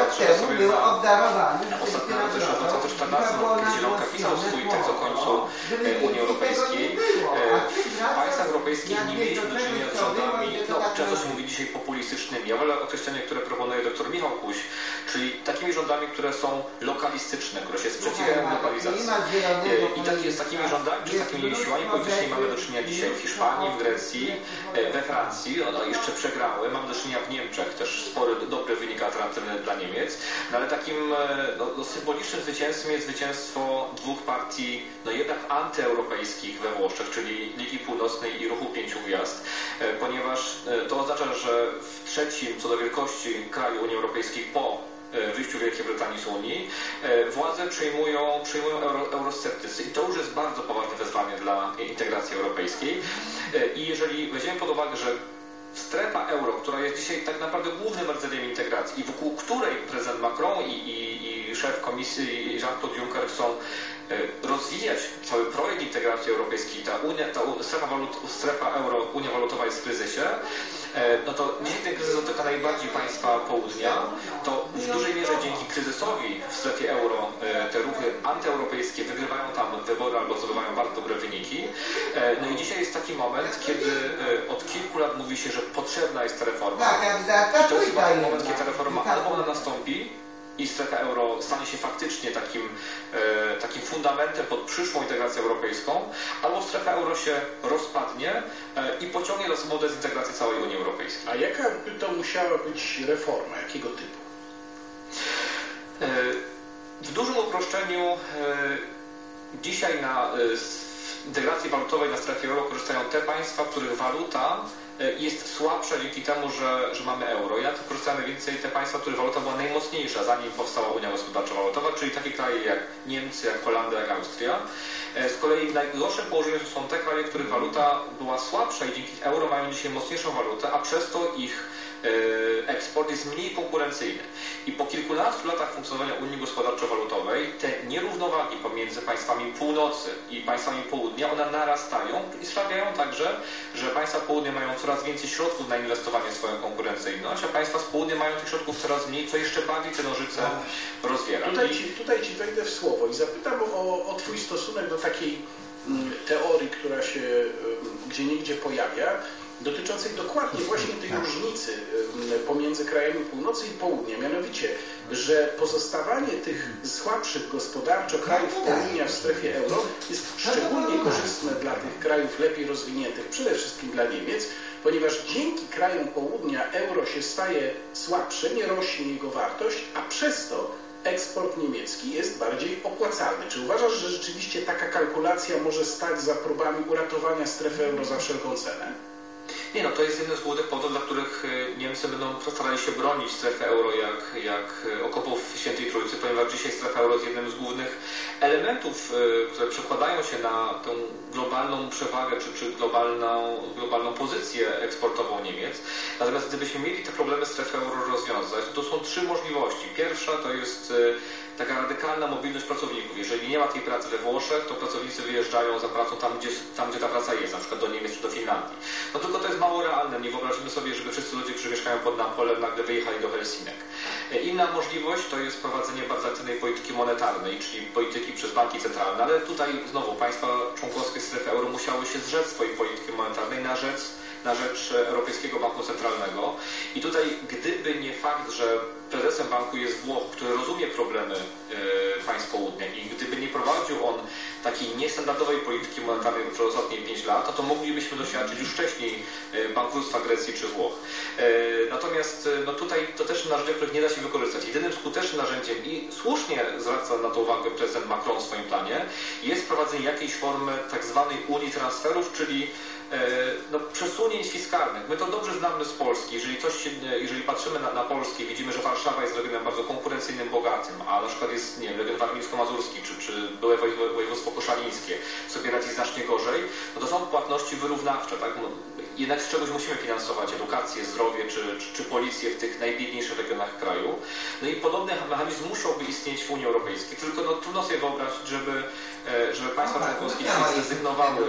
Ostatnio też w 2014 roku, kiedy Zielonka pisał swój tekst o końcu Unii Europejskiej, w państwach europejskich nie mieliśmy do czynienia z rządami, często się mówi dzisiaj populistycznymi. Ja wolę określenie, które proponuje dr Michał Kuś, czyli takimi rządami, które są lokalistyczne, które się sprzeciwiają globalizacji. I z takimi rządami, czy z takimi siłami politycznymi mamy do czynienia dzisiaj w Hiszpanii, w Grecji, we Francji, one jeszcze przegrały, mamy do czynienia w Niemczech, też spory, dobry wynik alternatywny dla Niemiec, no ale takim symbolicznym zwycięstwem jest zwycięstwo dwóch partii, jednak antyeuropejskich we Włoszech, czyli Ligi Północnej i Ruchu Pięciu Gwiazd, ponieważ to oznacza, że w trzecim co do wielkości kraju Unii Europejskiej po wyjściu Wielkiej Brytanii z Unii władze przyjmują eurosceptycy i to już jest bardzo poważne wyzwanie dla integracji europejskiej. I jeżeli weźmiemy pod uwagę, że strefa euro, która jest dzisiaj tak naprawdę głównym rdzeniem integracji i wokół której prezydent Macron i szef komisji Jean-Claude Juncker chcą rozwijać cały projekt integracji europejskiej, ta strefa euro, Unia Walutowa jest w kryzysie, no to dzisiaj ten kryzys dotyka najbardziej państwa południa, to w dużej mierze dzięki kryzysowi w strefie euro te ruchy antyeuropejskie wygrywają tam wybory albo zdobywają bardzo dobre wyniki. No i dzisiaj jest taki moment, kiedy od kilku lat mówi się, że potrzebna jest ta reforma. I to jest taki moment, kiedy ta reforma albo ona nastąpi i strefa euro stanie się faktycznie takim fundamentem pod przyszłą integrację europejską, albo strefa euro się rozpadnie i pociągnie za sobą dezintegrację całej Unii Europejskiej. A jaka by to musiała być reforma? Jakiego typu? W dużym uproszczeniu dzisiaj na integracji walutowej na strefie euro korzystają te państwa, w których waluta jest słabsza dzięki temu, że mamy euro. Jak korzystają najwięcej te państwa, których waluta była najmocniejsza, zanim powstała Unia Gospodarcza Walutowa, czyli takie kraje jak Niemcy, jak Holandia, jak Austria. Z kolei w najgorszym położeniu są te kraje, których waluta była słabsza i dzięki euro mają dzisiaj mocniejszą walutę, a przez to ich eksport jest mniej konkurencyjny. I po kilkunastu latach funkcjonowania Unii Gospodarczo-Walutowej te nierównowagi pomiędzy państwami północy i państwami południa, one narastają i sprawiają także, że państwa południa mają coraz więcej środków na inwestowanie w swoją konkurencyjność, a państwa z południa mają tych środków coraz mniej, co jeszcze bardziej te nożyce rozwiera. Tutaj Ci wejdę w słowo i zapytam o Twój stosunek do takiej teorii, która się gdzieniegdzie pojawia, dotyczącej dokładnie właśnie tej różnicy pomiędzy krajami północy i południa. Mianowicie, że pozostawanie tych słabszych gospodarczo krajów południa w strefie euro jest szczególnie korzystne dla tych krajów lepiej rozwiniętych, przede wszystkim dla Niemiec, ponieważ dzięki krajom południa euro się staje słabsze, nie rośnie jego wartość, a przez to eksport niemiecki jest bardziej opłacalny. Czy uważasz, że rzeczywiście taka kalkulacja może stać za próbami uratowania strefy euro za wszelką cenę? Nie, no to jest jeden z głównych powodów, dla których Niemcy będą starali się bronić strefy euro jak okopów Świętej Trójcy, ponieważ dzisiaj strefa euro jest jednym z głównych elementów, które przekładają się na tę globalną przewagę czy globalną pozycję eksportową Niemiec. Natomiast gdybyśmy mieli te problemy strefy euro rozwiązać, to są trzy możliwości. Pierwsza to jest taka radykalna mobilność pracowników. Jeżeli nie ma tej pracy we Włoszech, to pracownicy wyjeżdżają za pracą tam, gdzie ta praca jest, na przykład do Niemiec czy do Finlandii. No tylko to jest mało realne. Nie wyobrazimy sobie, żeby wszyscy ludzie, którzy mieszkają pod Napolem, nagle wyjechali do Helsinek. Inna możliwość to jest prowadzenie bardzo aktywnej polityki monetarnej, czyli polityki przez banki centralne, ale tutaj znowu państwa członkowskie strefy euro musiały się zrzec swojej polityki monetarnej na rzecz na rzecz Europejskiego Banku Centralnego. I tutaj gdyby nie fakt, że prezesem banku jest Włoch, który rozumie problemy państw południa i gdyby nie prowadził on takiej niestandardowej polityki monetarnej przez ostatnie 5 lat, to moglibyśmy doświadczyć już wcześniej bankructwa Grecji czy Włoch. Natomiast no tutaj to też narzędzia, których nie da się wykorzystać. Jedynym skutecznym narzędziem, i słusznie zwraca na to uwagę prezydent Macron w swoim planie, jest wprowadzenie jakiejś formy tak zwanej unii transferów, czyli przesunięć fiskalnych. My to dobrze znamy z Polski. Jeżeli patrzymy na Polskę, widzimy, że Warszawa jest regionem bardzo konkurencyjnym, bogatym, a na przykład jest, nie wiem, region warmińsko-mazurski czy byłe województwo koszalińskie sobie radzi znacznie gorzej, no to są płatności wyrównawcze, tak? No, jednak z czegoś musimy finansować edukację, zdrowie czy policję w tych najbiedniejszych regionach kraju. No i podobny mechanizm musiałby istnieć w Unii Europejskiej, tylko no, trudno sobie wyobrazić, żeby państwa członkowskie zrezygnowały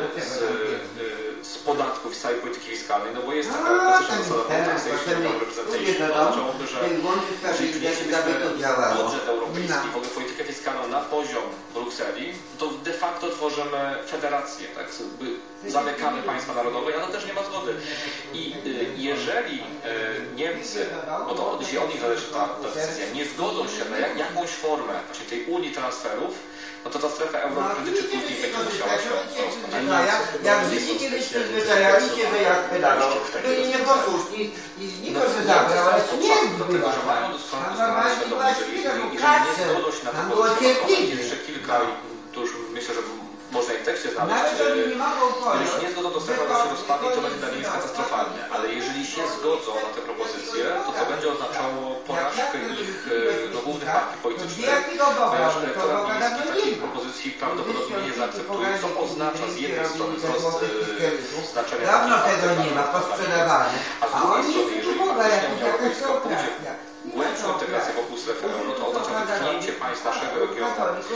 z podatków, z całej polityki fiskalnej, no bo jest taka klasyczna zasada oznaczałoby, że jeżeli przeniesiemy budżet europejski, w ogóle politykę fiskalną na poziom Brukseli, to de facto tworzymy federację, tak? Zamykamy państwa narodowe, a to też nie ma zgody. I jeżeli Niemcy, bo to dzisiaj od nich zależy ta decyzja, nie zgodzą się na jakąś formę właśnie tej unii transferów, no to ta strefa euro prędzej czy później będzie musiała się rozpocząć. Jak Żydzi kiedyś przyzwyczajali się, że jak pedałą, byli nieposłuszni i znikąd się zabrał, ale śmierć była. Tam normalnie była świta, był kacer, tam było cierpliwie. Jeszcze kilka, to już myślę, że można ich w tekście znaleźć. Jeśli nie zgodzą, to strefa euro się rozpadnie, to będzie dla nich katastrofalne. Ale jeżeli się zgodzą na te propozycje, to będzie oznaczało porażkę ich głównych partii politycznych, ponieważ elektorat miejski takiej propozycji prawdopodobnie nie zaakceptuje, co oznacza z jednej strony wzrost znaczenia dawno tego nie ma, posprzedawane. A z drugiej strony, jeżeli faktycznie Unia Europejska pójdzie głębszą integrację wokół strefy euro, to oznacza wypchnięcie państw naszego regionu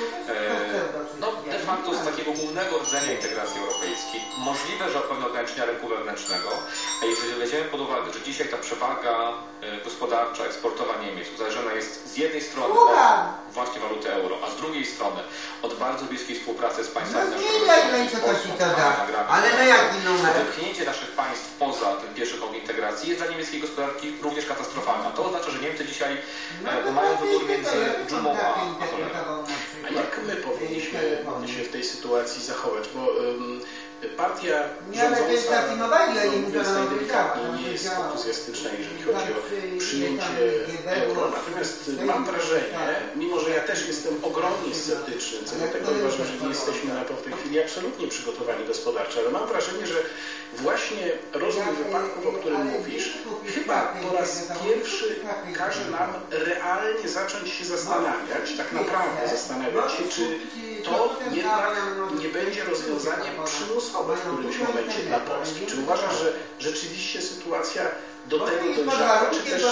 de facto z takiego głównego rdzenia integracji europejskiej. Możliwe, że pewne ograniczenia rynku wewnętrznego, a jeżeli weźmiemy pod uwagę, że dzisiaj ta przewaga gospodarcza, eksportowa Niemiec uzależniona jest z jednej strony od właśnie waluty euro, a z drugiej strony od bardzo bliskiej współpracy z państwami naszego regionu, ale na jaki numer? Wypchnięcie naszych państw poza ten pierwszy krok integracji jest dla niemieckiej gospodarki również katastrofalne. To oznacza, że Niemcy dzisiaj mają wybór między dżumą a cholerą. A jak my powinniśmy się w tej sytuacji zachować? Bo partia rządząca jest najdelikatniej, nie jest entuzjastyczna, jeżeli chodzi o przyjęcie euro. Natomiast mam wrażenie, mimo że ja też jestem ogromnie sceptyczny co do tego, uważam, że nie jesteśmy na to w tej chwili absolutnie przygotowani gospodarczo, ale mam wrażenie, że właśnie rozwój wypadków, o którym mówisz, chyba po raz pierwszy każe nam realnie zacząć się zastanawiać, tak naprawdę zastanawiać się, czy to jednak nie będzie rozwiązanie przymusowe w którymś momencie dla Polski. Czy uważasz, że rzeczywiście sytuacja do tego dojrzała, czy też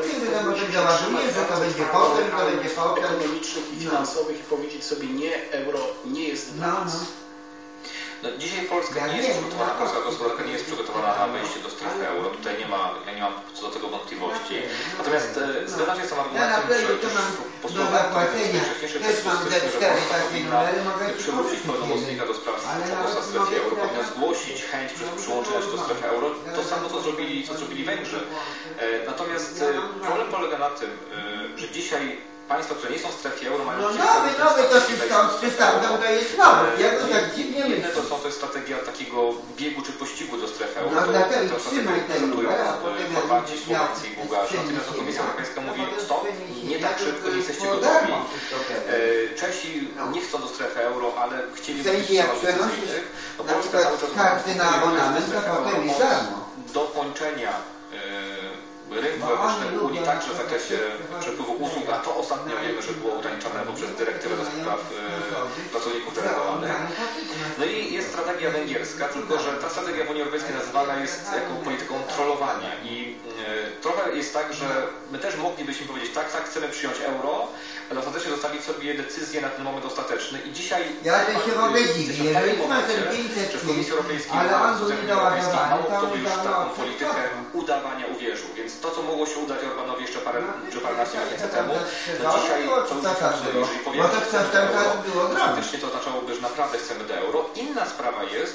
ekonomicznych i finansowych i powiedzieć sobie nie, euro nie jest dla nas? No, dzisiaj Polska nie jest przygotowana, polska gospodarka nie jest przygotowana na wejście do strefy euro. Tutaj ja nie mam co do tego wątpliwości. Natomiast zgadzam się z tym argumentem, że postulowałem wcześniejszej że Polska powinna przywrócić pełnomocnika do spraw członkostwa w strefie euro, powinna zgłosić chęć przyłączenia się do strefy euro. To samo, co zrobili Węgrzy. Natomiast problem polega na tym, że dzisiaj państwa, które nie są w strefie euro, mają nowy to przystąpią, to jest nowy. Ja to tak dziwnie myślę. Jedne to jest strategia takiego biegu czy pościgu do strefy euro. No dlatego trzymaj ten numer, a potem Chorwaci, Słowacji i Bułgarzy. Natomiast Komisja Europejska mówi stop, nie tak szybko, nie jesteście gotowi. Czesi nie chcą do strefy euro, ale chcieliby no Polska cały czas karty na abonament, to potem jest darmo. Dokończenia rynku wewnętrznego Unii także w zakresie przepływu usług, a to ostatnio wiemy, że było ograniczone poprzez dyrektywę do spraw pracowników delegowanych. No i jest strategia węgierska, tylko że ta strategia w Unii Europejskiej nazywana jest jako polityką trollowania i trochę jest tak, że my też moglibyśmy powiedzieć tak, chcemy przyjąć euro, ale ostatecznie zostawić sobie decyzję na ten moment ostateczny i dzisiaj ja się w ogóle dziwię, jeżeli tu ma ten 500 w Komisji Europejskiej ale on był niedoładowany, to już taką politykę udawania uwierzchu, więc to, co mogło się udać Orbanowi jeszcze paręnaście miesięcy temu, no dzisiaj to już jeżeli powiemy, że faktycznie to oznaczałoby, że naprawdę chcemy do euro. Inna sprawa jest,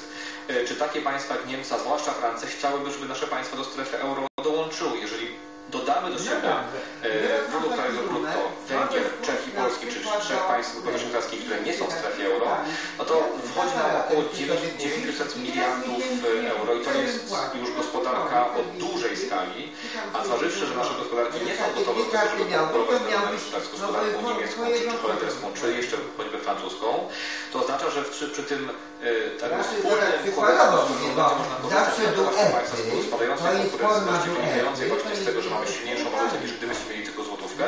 czy takie państwa jak Niemcy, a zwłaszcza Francja, chciałyby, żeby nasze państwa do strefy euro dołączyły. Jeżeli dodamy do siebie produkt krajowego brutto Węgier, Czech i Polski, czy trzech państw Grupy Wyszehradzkiej, które nie są w strefie euro, no to wchodzi nam około 900 miliardów euro i to jest już gospodarka o dużej skali, a zważywszy, że nasze gospodarki nie są gotowe do tego, żeby konkurować z gospodarką niemiecką, czy holenderską, czy jeszcze choćby francuską, to oznacza, że przy tym zawsze duety, spadającej konkurencyjności wynikającej właśnie z tego, że mamy silniejszą walutę niż gdybyśmy mieli tylko złotówkę,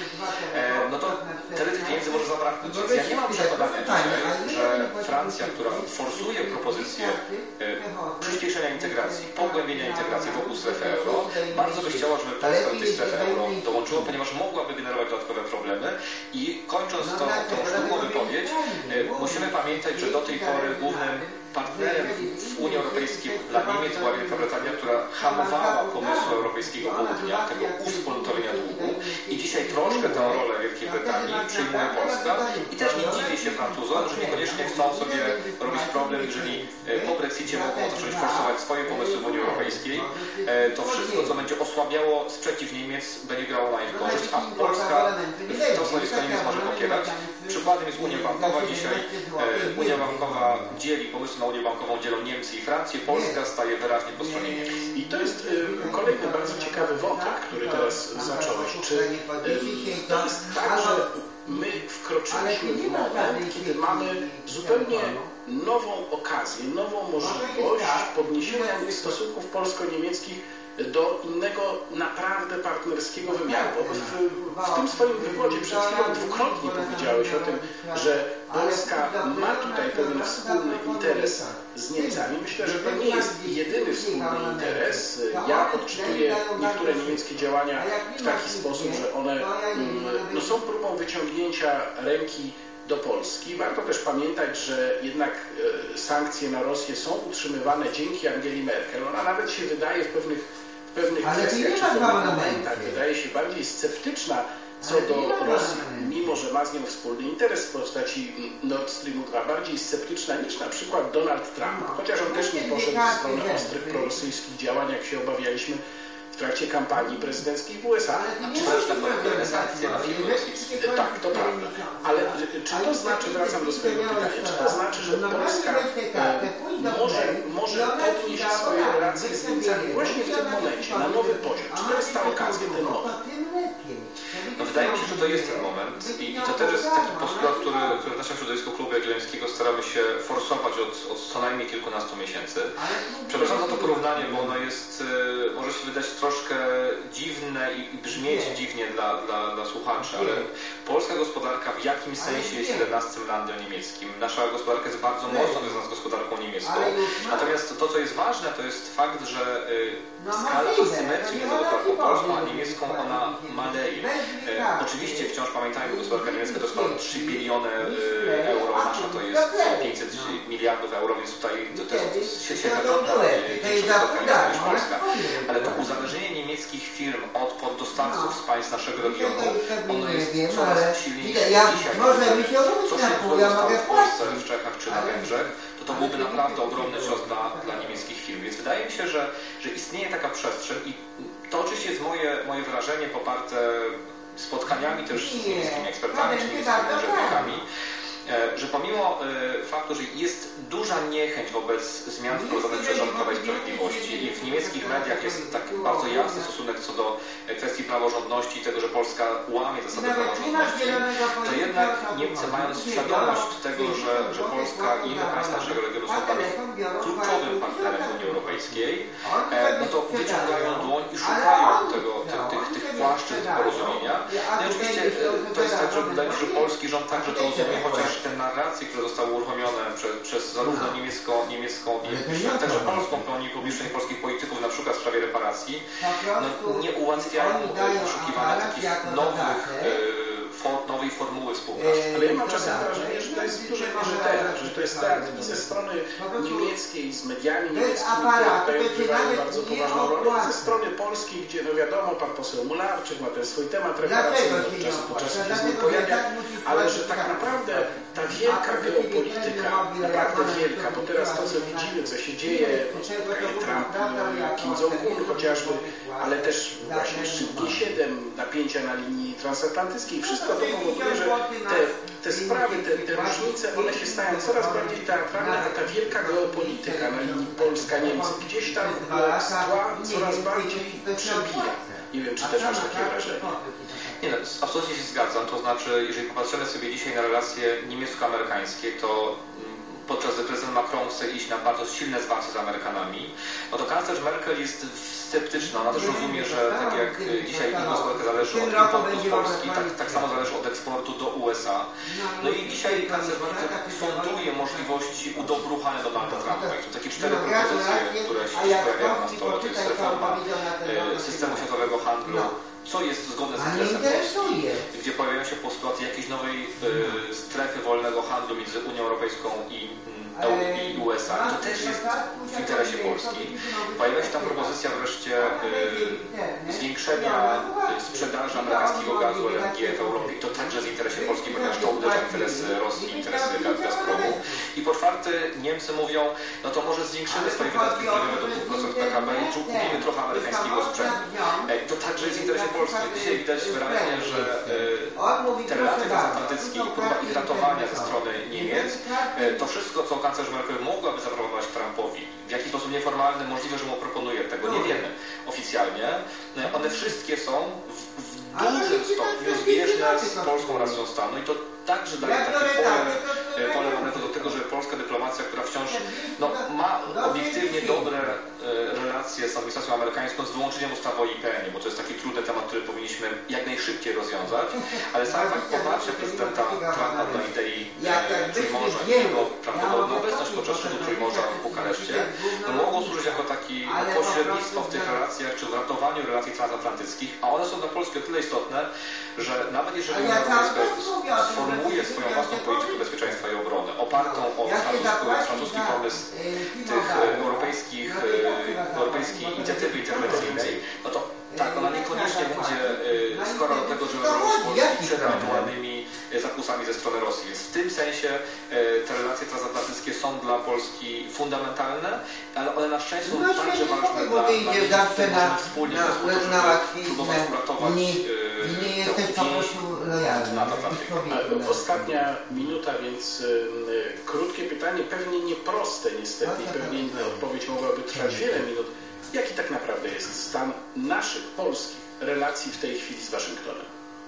no to wtedy tych pieniędzy może zabraknąć. Więc ja nie mam przekonania dzisiaj, że Francja, która forsuje propozycję przyspieszenia integracji, pogłębienia integracji wokół strefy euro, bardzo by chciała, żeby Polska do tej strefy euro dołączyła, ponieważ mogłaby generować dodatkowe problemy i kończąc tą sztuką wypowiedź, musimy pamiętać, że do tej pory głównym partnerem w Unii Europejskiej dla Niemiec była Wielka Brytania, która hamowała pomysł Europejskiego Południa, tego uwspólnotowienia długu i dzisiaj troszkę tę rolę Wielkiej Brytanii przyjmuje Polska i też nie dziwię się Francuzom, że niekoniecznie chcą sobie robić problem, jeżeli po Brexicie mogą zacząć forsować swoje pomysły w Unii Europejskiej. To wszystko, co będzie osłabiało sprzeciw Niemiec, będzie grało na ich korzyść, a Polska to stanowisko Niemiec może popierać. Przykładem jest Unia Bankowa. Dzisiaj Unia Bankowa dzieli, pomysły na Unię Bankową dzielą Niemcy i Francję. Polska staje wyraźnie po stronie Niemiec. I to jest kolejny bardzo ciekawy wątek, który teraz zacząłeś. Czy to jest tak, że my wkroczyliśmy w moment, kiedy mamy zupełnie nową okazję, nową możliwość podniesienia stosunków polsko-niemieckich do innego, naprawdę partnerskiego wymiaru. W tym swoim wywodzie przed chwilą dwukrotnie powiedziałeś o tym, że Polska ma tutaj pewien wspólny interes z Niemcami. Myślę, że to nie jest jedyny wspólny interes. Ja odczytuję niektóre niemieckie działania w taki sposób, że one są próbą wyciągnięcia ręki do Polski. Warto też pamiętać, że jednak sankcje na Rosję są utrzymywane dzięki Angeli Merkel. Ona nawet się wydaje w pewnych kwestiach czy pewnych momentach wydaje się bardziej sceptyczna co do Rosji, mimo że ma z nią wspólny interes w postaci Nord Streamu 2, bardziej sceptyczna niż na przykład Donald Trump, chociaż on też nie poszedł w stronę ostrych prorosyjskich działań, jak się obawialiśmy w trakcie kampanii prezydenckiej w USA. Tak, to prawda. Ale czy to znaczy, wracam do swojego pytania, czy to znaczy, że Polska może podnieść swoje relacje z Niemcami właśnie w tym momencie, na nowy poziom? Czy to jest ta okazja, ten moment? No wydaje mi się, że to jest ten moment i to też jest taki postulat, który w naszym środowisku Klubu Jagiellońskiego staramy się forsować od co najmniej kilkunastu miesięcy. Przepraszam za to porównanie, bo ono jest, może się wydać troszkę dziwne i brzmieć dziwnie dla słuchaczy, ale polska gospodarka w jakimś sensie jest 11 landem niemieckim. Nasza gospodarka jest bardzo mocno związana z gospodarką niemiecką. Natomiast to, co jest ważne, to jest fakt, że skala asymetrii między gospodarką polską a niemiecką, ona maleje. Oczywiście wciąż pamiętajmy, że gospodarka niemiecka to jest ponad 3 biliony euro, nasza to jest 500 miliardów euro, więc tutaj to jest siedmiokrotna gospodarka niż Polska. Ale to uzależnienie niemieckich firm od poddostawców z państw naszego regionu, ono jest coraz silniejsze dzisiaj. Co się pozostało w Polsce, w Czechach czy na Węgrzech, to byłby naprawdę ogromny cios dla niemieckich firm. Więc wydaje mi się, że istnieje taka przestrzeń i to oczywiście jest moje wrażenie poparte spotkaniami też z niemieckimi ekspertami czy niemieckimi urzędnikami, że pomimo faktu, że jest duża niechęć wobec zmian wprowadzonych przez rząd Prawa i Sprawiedliwości i w niemieckich mediach jest tak bardzo jasny stosunek co do kwestii praworządności i tego, że Polska łamie zasady praworządności, to jednak Niemcy, mając świadomość tego, że Polska i inne państwa naszego regionu są dla nich kluczowym partnerem Unii Europejskiej, no to wyciągają dłoń i szukają tych płaszczyzn porozumienia. No i oczywiście to jest tak, że wydaje mi się, że polski rząd także to rozumie, chociaż te narracje, które zostały uruchomione przez zarówno niemiecką i także polską opinię publiczną i polskich polityków, na przykład w sprawie reparacji, no, nie ułatwiają poszukiwania takich nowych nowej formuły współpracy. Ale ja mam czasem wrażenie, że to jest w dużej mierze teatr, że to jest teatr i ze strony niemieckiej, z mediami niemieckimi, które odgrywają bardzo poważną rolę, i ze strony polskiej, gdzie no wiadomo, pan poseł Mularczyk ma ten swój temat referencyjny, od czasu do czasu się z nim pojawia, ale że tak naprawdę ta wielka geopolityka, naprawdę wielka, bo teraz to, co widzimy, co się dzieje, Trump, Kim Jong-un chociażby, ale też właśnie szczyt G7, napięcia na linii transatlantyckiej, wszystko to powoduje, że te sprawy, te różnice, one się stają coraz bardziej teatralne, a ta wielka geopolityka na linii Polska-Niemcy gdzieś tam z tła coraz bardziej przebija. Nie wiem, czy też masz takie wrażenie. Nie, no, absolutnie się zgadzam. To znaczy, jeżeli popatrzymy sobie dzisiaj na relacje niemiecko-amerykańskie, to podczas gdy prezydent Macron chce iść na bardzo silne zwarcie z Amerykanami, no to kanclerz Merkel jest sceptyczna. Ona też rozumie, że tak jak dzisiaj gospodarka zależy od importu z Polski, tak samo zależy od eksportu do USA. No i dzisiaj kanclerz Merkel sonduje możliwości udobruchania Donalda Trumpa. I to takie 4 propozycje, które się pojawiają na stole. To jest reforma systemu światowego handlu, co jest zgodne z interesem Polski, gdzie pojawiają się postulaty jakiejś nowej strefy wolnego handlu między Unią Europejską i USA. To też jest w interesie Polski. Pojawia się tam propozycja wreszcie zwiększenia sprzedaży amerykańskiego gazu LNG w Europie. To także jest w interesie Polski, ponieważ to uderza w interesy Rosji, interesy Gazpromu. I po czwarte Niemcy mówią, no to może zwiększymy swoje wydatki krajowe do 2% PKB i kupimy trochę amerykańskiego sprzętu. To także jest w interesie Polski. Dzisiaj widać wyraźnie, że te relacje transatlantyckie i próba ich ratowania ze strony Niemiec, to wszystko, co kanclerz Merkel mogłaby zaproponować Trumpowi, w jakiś sposób nieformalny, możliwe, że mu proponuje, tego nie wiemy oficjalnie, one wszystkie są w dużym stopniu zbieżne z polską racją stanu i to także daje takie pole manewru do tego, że polska dyplomacja, która wciąż ma obiektywnie dobre relacje z administracją amerykańską z wyłączeniem ustawy o IPN-ie, bo to jest taki trudny temat, który powinniśmy jak najszybciej rozwiązać, ale sam fakt poparcia prezydenta Trumpa do idei Trójmorza i jego prawdopodobna obecność podczas szczytu Trójmorza w Bukareszcie mogą służyć jako takie pośrednictwo w tych relacjach, czy w ratowaniu relacji transatlantyckich, a one są dla Polski o tyle istotne, że nawet jeżeli Unia Europejska sformułuje swoją własną politykę bezpieczeństwa i obrony, opartą o francuski pomysł tych europejskiej inicjatywy interwencyjnej, no to tak, ona niekoniecznie będzie skora do tego, żeby bronić Polski przed ewentualnymi zakusami ze strony Rosji. Więc w tym sensie te relacje transatlantyckie są dla Polski fundamentalne, ale one na szczęście są także ważne dla nas, żeby wspólnie próbować uratować Ostatnia minuta, więc krótkie pytanie, pewnie nieproste niestety i pewnie odpowiedź mogłaby trwać wiele minut. Jaki tak naprawdę jest stan naszych, polskich relacji w tej chwili z Waszyngtonem?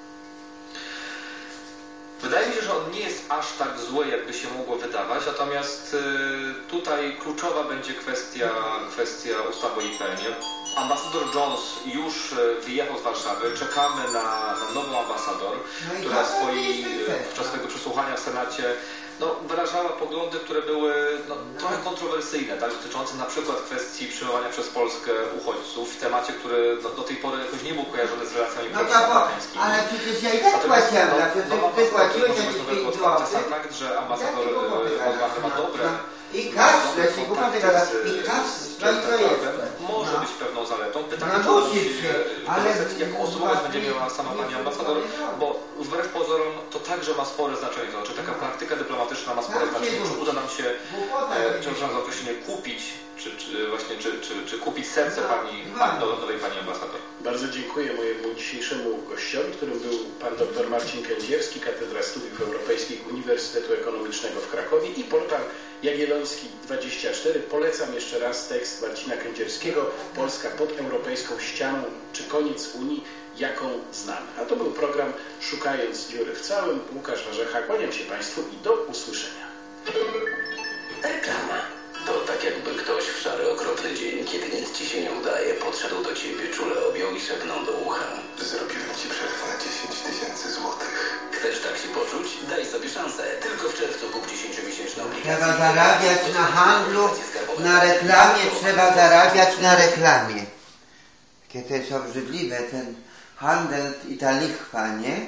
Wydaje mi się, że on nie jest aż tak zły, jakby się mogło wydawać, natomiast tutaj kluczowa będzie kwestia ustawy o IPN-ie. Ambasador Jones już wyjechał z Warszawy, czekamy na nową ambasador, która podczas swojego przesłuchania w Senacie wyrażała poglądy, które były trochę kontrowersyjne, tak, dotyczące na przykład kwestii przyjmowania przez Polskę uchodźców w temacie, który do tej pory jakoś nie był kojarzony z relacjami polsko-amerykańskimi. Ale przecież ja i tak płaciłam, ty płaciłeś jakieś 5 zł. Fakt, że ambasador ma dobre i kasę, i kasę, może być pewną zaletą. Pytanie, czy jaką osobowość będzie miała sama pani ambasador, bo wbrew pozorom to także ma spore znaczenie. To znaczy taka praktyka dyplomatyczna ma spore znaczenie. Czy uda nam się, przepraszam za określenie, kupić, czy kupić serce nowej pani ambasador. Bardzo dziękuję mojemu dzisiejszemu gościowi, którym był pan dr Marcin Kędzierski, Katedra Studiów Europejskich Uniwersytetu Ekonomicznego w Krakowie i portal Jagielloński24. Polecam jeszcze raz tekst Marcina Kędzierskiego Polska pod europejską ścianą, czy koniec Unii, jaką znamy. A to był program Szukając dziury w całym. Łukasz Warzecha, kłaniam się Państwu i do usłyszenia. Reklama. To tak jakby ktoś w szary, okropny dzień, kiedy nic ci się nie udaje, podszedł do ciebie, czule objął i szepnął do ucha. Zrobiłem ci przerwę na 10 000 złotych. Chcesz tak się poczuć? Daj sobie szansę. Tylko w czerwcu kup 10-miesięczną aplikację. Trzeba zarabiać na handlu, na reklamie, trzeba zarabiać na reklamie. Jakie to jest obrzydliwe, ten handel i ta lichwa, nie?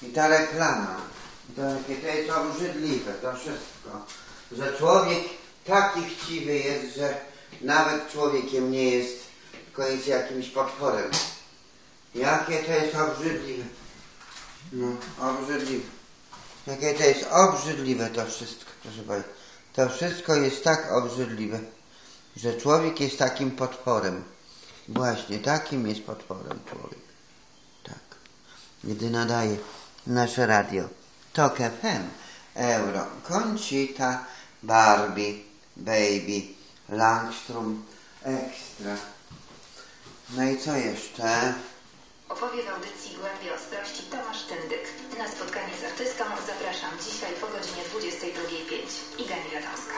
I ta reklama, to jest obrzydliwe, to wszystko. Że człowiek taki chciwy jest, że nawet człowiekiem nie jest, tylko jest jakimś potworem. Jakie to jest obrzydliwe. No, obrzydliwe. Jakie to jest obrzydliwe to wszystko, proszę Państwa. To wszystko jest tak obrzydliwe, że człowiek jest takim potworem. Właśnie, takim jest potworem człowiek. Tak. Gdy nadaje nasze radio TOK FM, Euro, Conchita, Barbie, Baby, Langstrom, Extra. No i co jeszcze? Opowie w audycji Głębiej Ostrości Tomasz Tyndyk. Na spotkanie z artystką zapraszam dzisiaj po godzinie 22:05. Iga Miradowska.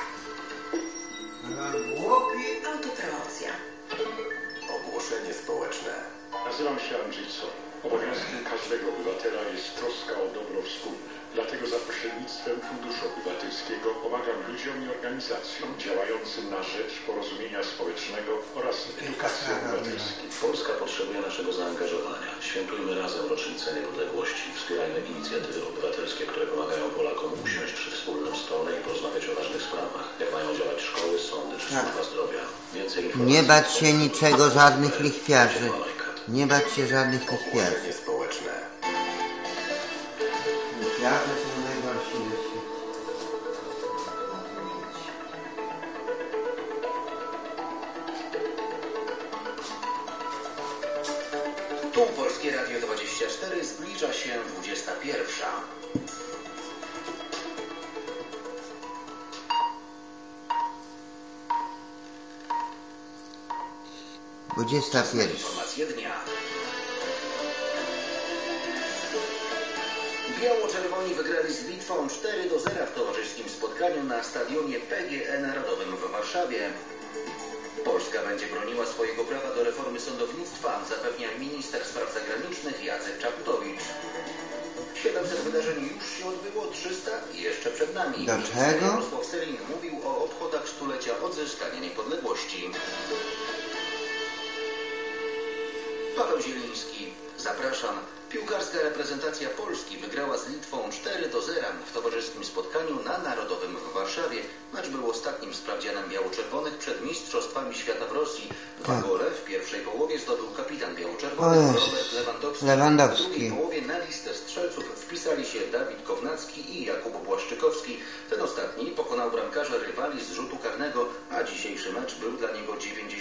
Autopromocja. Ogłoszenie społeczne. Nazywam się Andrzej Soń. Obowiązkiem każdego obywatela jest troska o dobro wspólne. Dlatego za pośrednictwem Funduszu Obywatelskiego pomagam ludziom i organizacjom działającym na rzecz porozumienia społecznego oraz edukacji obywatelskiej. Polska potrzebuje naszego zaangażowania. Świętujmy razem rocznicę niepodległości. Wspierajmy inicjatywy obywatelskie, które pomagają Polakom usiąść przy wspólnym stole i porozmawiać o ważnych sprawach. Jak mają działać szkoły, sądy czy służba zdrowia. Więcej informacji. Nie bać się niczego, żadnych lichwiarzy. Nie bać się żadnych lichwiarzy. Ogłoszenie społeczne. Lichwiarze są najgorsi na świecie. Tu Polskie Radio 24, zbliża się 21. Informacje dnia. Biało-czerwoni wygrali z Litwą 4-0 w towarzyskim spotkaniu na stadionie PGE Narodowym w Warszawie. Polska będzie broniła swojego prawa do reformy sądownictwa, zapewnia minister spraw zagranicznych Jacek Czaputowicz. 700 wydarzeń już się odbyło, 300 jeszcze przed nami. Do czego? Jarosław Sellin mówił o obchodach stulecia odzyskania niepodległości. Paweł Zieliński. Zapraszam. Piłkarska reprezentacja Polski wygrała z Litwą 4-0 w towarzyskim spotkaniu na Narodowym w Warszawie. Mecz był ostatnim sprawdzianem biało-czerwonych przed Mistrzostwami Świata w Rosji. Dwa gole w pierwszej połowie zdobył kapitan biało-czerwonych Robert Lewandowski. W drugiej połowie na listę strzelców wpisali się Dawid Kownacki i Jakub Błaszczykowski. Ten ostatni pokonał bramkarza rywali z rzutu karnego, a dzisiejszy mecz był dla niego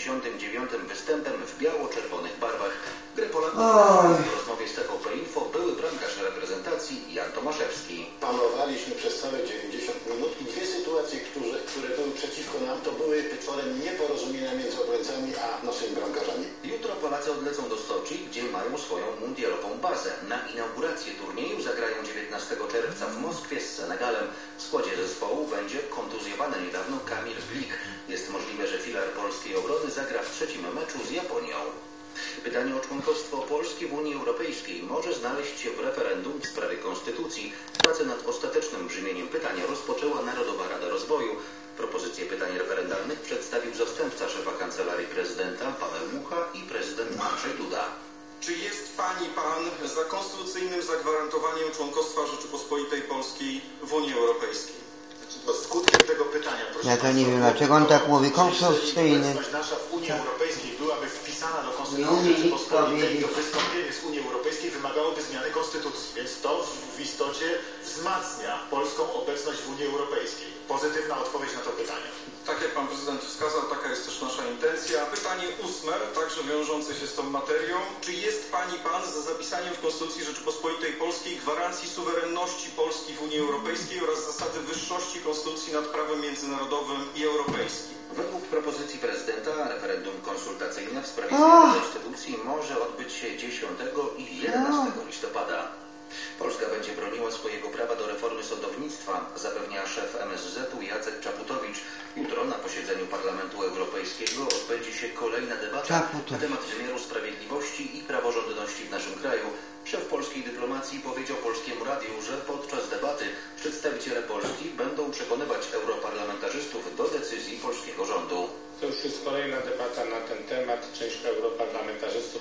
99. występem w biało-czerwonych barwach. Grę Polaków w rozmowie z TVP Info były bramkarz reprezentacji Jan Tomaszewski. Panowaliśmy przez całe 90 minut i dwie sytuacje, które były przeciwko nam, to były wytworem nieporozumienia między obrońcami a naszymi bramkarzami. Jutro Polacy odlecą do Stoczi, gdzie mają swoją mundialową bazę. Na inaugurację turnieju zagrają 19 czerwca w Moskwie z Senegalem. W składzie zespołu będzie kontuzjowany niedawno Kamil Glik. Jest możliwe, że filar polskiej obrony zagra w trzecim meczu z Japonią. Pytanie o członkostwo Polski w Unii Europejskiej może znaleźć się w referendum w sprawie konstytucji. Pracę nad ostatecznym brzmieniem pytania rozpoczęła Narodowa Rada Rozwoju. Propozycje pytań referendalnych przedstawił zastępca szefa Kancelarii Prezydenta Paweł Mucha i prezydent Andrzej Duda. Czy jest pan za konstytucyjnym zagwarantowaniem członkostwa Rzeczypospolitej Polskiej w Unii Europejskiej? Skutkiem tego pytania, proszę ja to nie wiem, dlaczego on tak mówi, konstytucyjny. Obecność nasza w Unii Europejskiej byłaby wpisana do Konstytucji Rzeczypospolitej, to wystąpienie z Unii Europejskiej wymagałoby zmiany Konstytucji, więc to w istocie wzmacnia polską obecność w Unii Europejskiej. Pozytywna odpowiedź na to pytanie. Tak jak pan prezydent wskazał, taka jest też nasza intencja. Pytanie 8, także wiążące się z tą materią. Czy jest pan za zapisaniem w Konstytucji Rzeczypospolitej Polskiej gwarancji suwerenności Polski w Unii Europejskiej oraz zasady wyższości Konstytucji nad prawem międzynarodowym i europejskim? Według propozycji prezydenta referendum konsultacyjne w sprawie konstytucji może odbyć się 10 i 11 listopada. Polska będzie broniła swojego prawa do reformy sądownictwa, zapewnia szef MSZ-u Jacek Czaputowicz. Jutro na posiedzeniu Parlamentu Europejskiego odbędzie się kolejna debata na temat wymiaru sprawiedliwości i praworządności w naszym kraju. Szef polskiej dyplomacji powiedział Polskiemu Radiu, że podczas debaty przedstawiciele Polski będą przekonywać europarlamentarzystów do decyzji polskiego rządu. To już jest kolejna debata na ten temat. Część europarlamentarzystów ma określone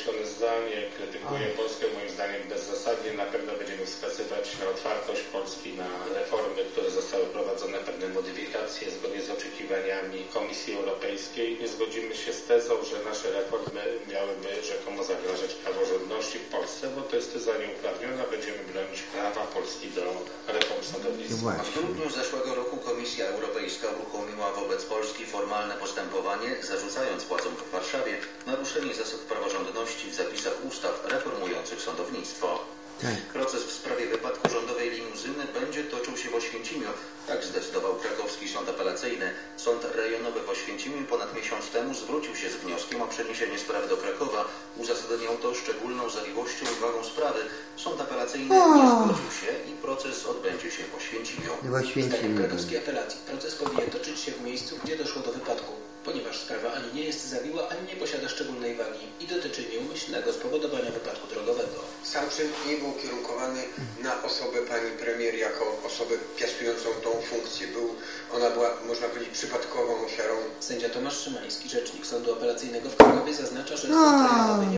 określone zdanie, krytykuje Polskę moim zdaniem bezzasadnie. Na pewno będziemy wskazywać na otwartość Polski na reformy, które zostały prowadzone, pewne modyfikacje zgodnie z oczekiwaniami Komisji Europejskiej. Nie zgodzimy się z tezą, że nasze reformy miałyby rzekomo zagrażać praworządności w Polsce, bo to jest teza nieuprawniona. Będziemy bronić prawa Polski do reform sądownictwa. W grudniu zeszłego roku Komisja Europejska uruchomiła wobec Polski formalne postępowanie, zarzucając władzom w Warszawie naruszenie zasad praworządności w zapisach ustaw reformujących sądownictwo. Proces w sprawie wypadku rządowej limuzyny będzie toczył się w Oświęcimiu. Tak zdecydował krakowski sąd apelacyjny. Sąd rejonowy w Oświęcimiu ponad miesiąc temu zwrócił się z wnioskiem o przeniesienie sprawy do Krakowa. Uzasadniał to szczególną zawiłością i wagą sprawy. Sąd apelacyjny nie zgodził się i proces odbędzie się w Oświęcimiu. Zdaniem krakowskiej apelacji proces powinien toczyć się w miejscu, gdzie doszło do wypadku, ponieważ sprawa ani nie jest zawiła, ani nie posiada szczególnej wagi i dotyczy nieumyślnego spowodowania wypadku drogowego. Sam czyn nie był ukierunkowany na osobę pani premier jako osobę piastującą tą funkcję. Ona była, można powiedzieć, przypadkową ofiarą. Sędzia Tomasz Szymański, rzecznik Sądu Apelacyjnego w Krakowie, zaznacza, że sąd rejonowy nie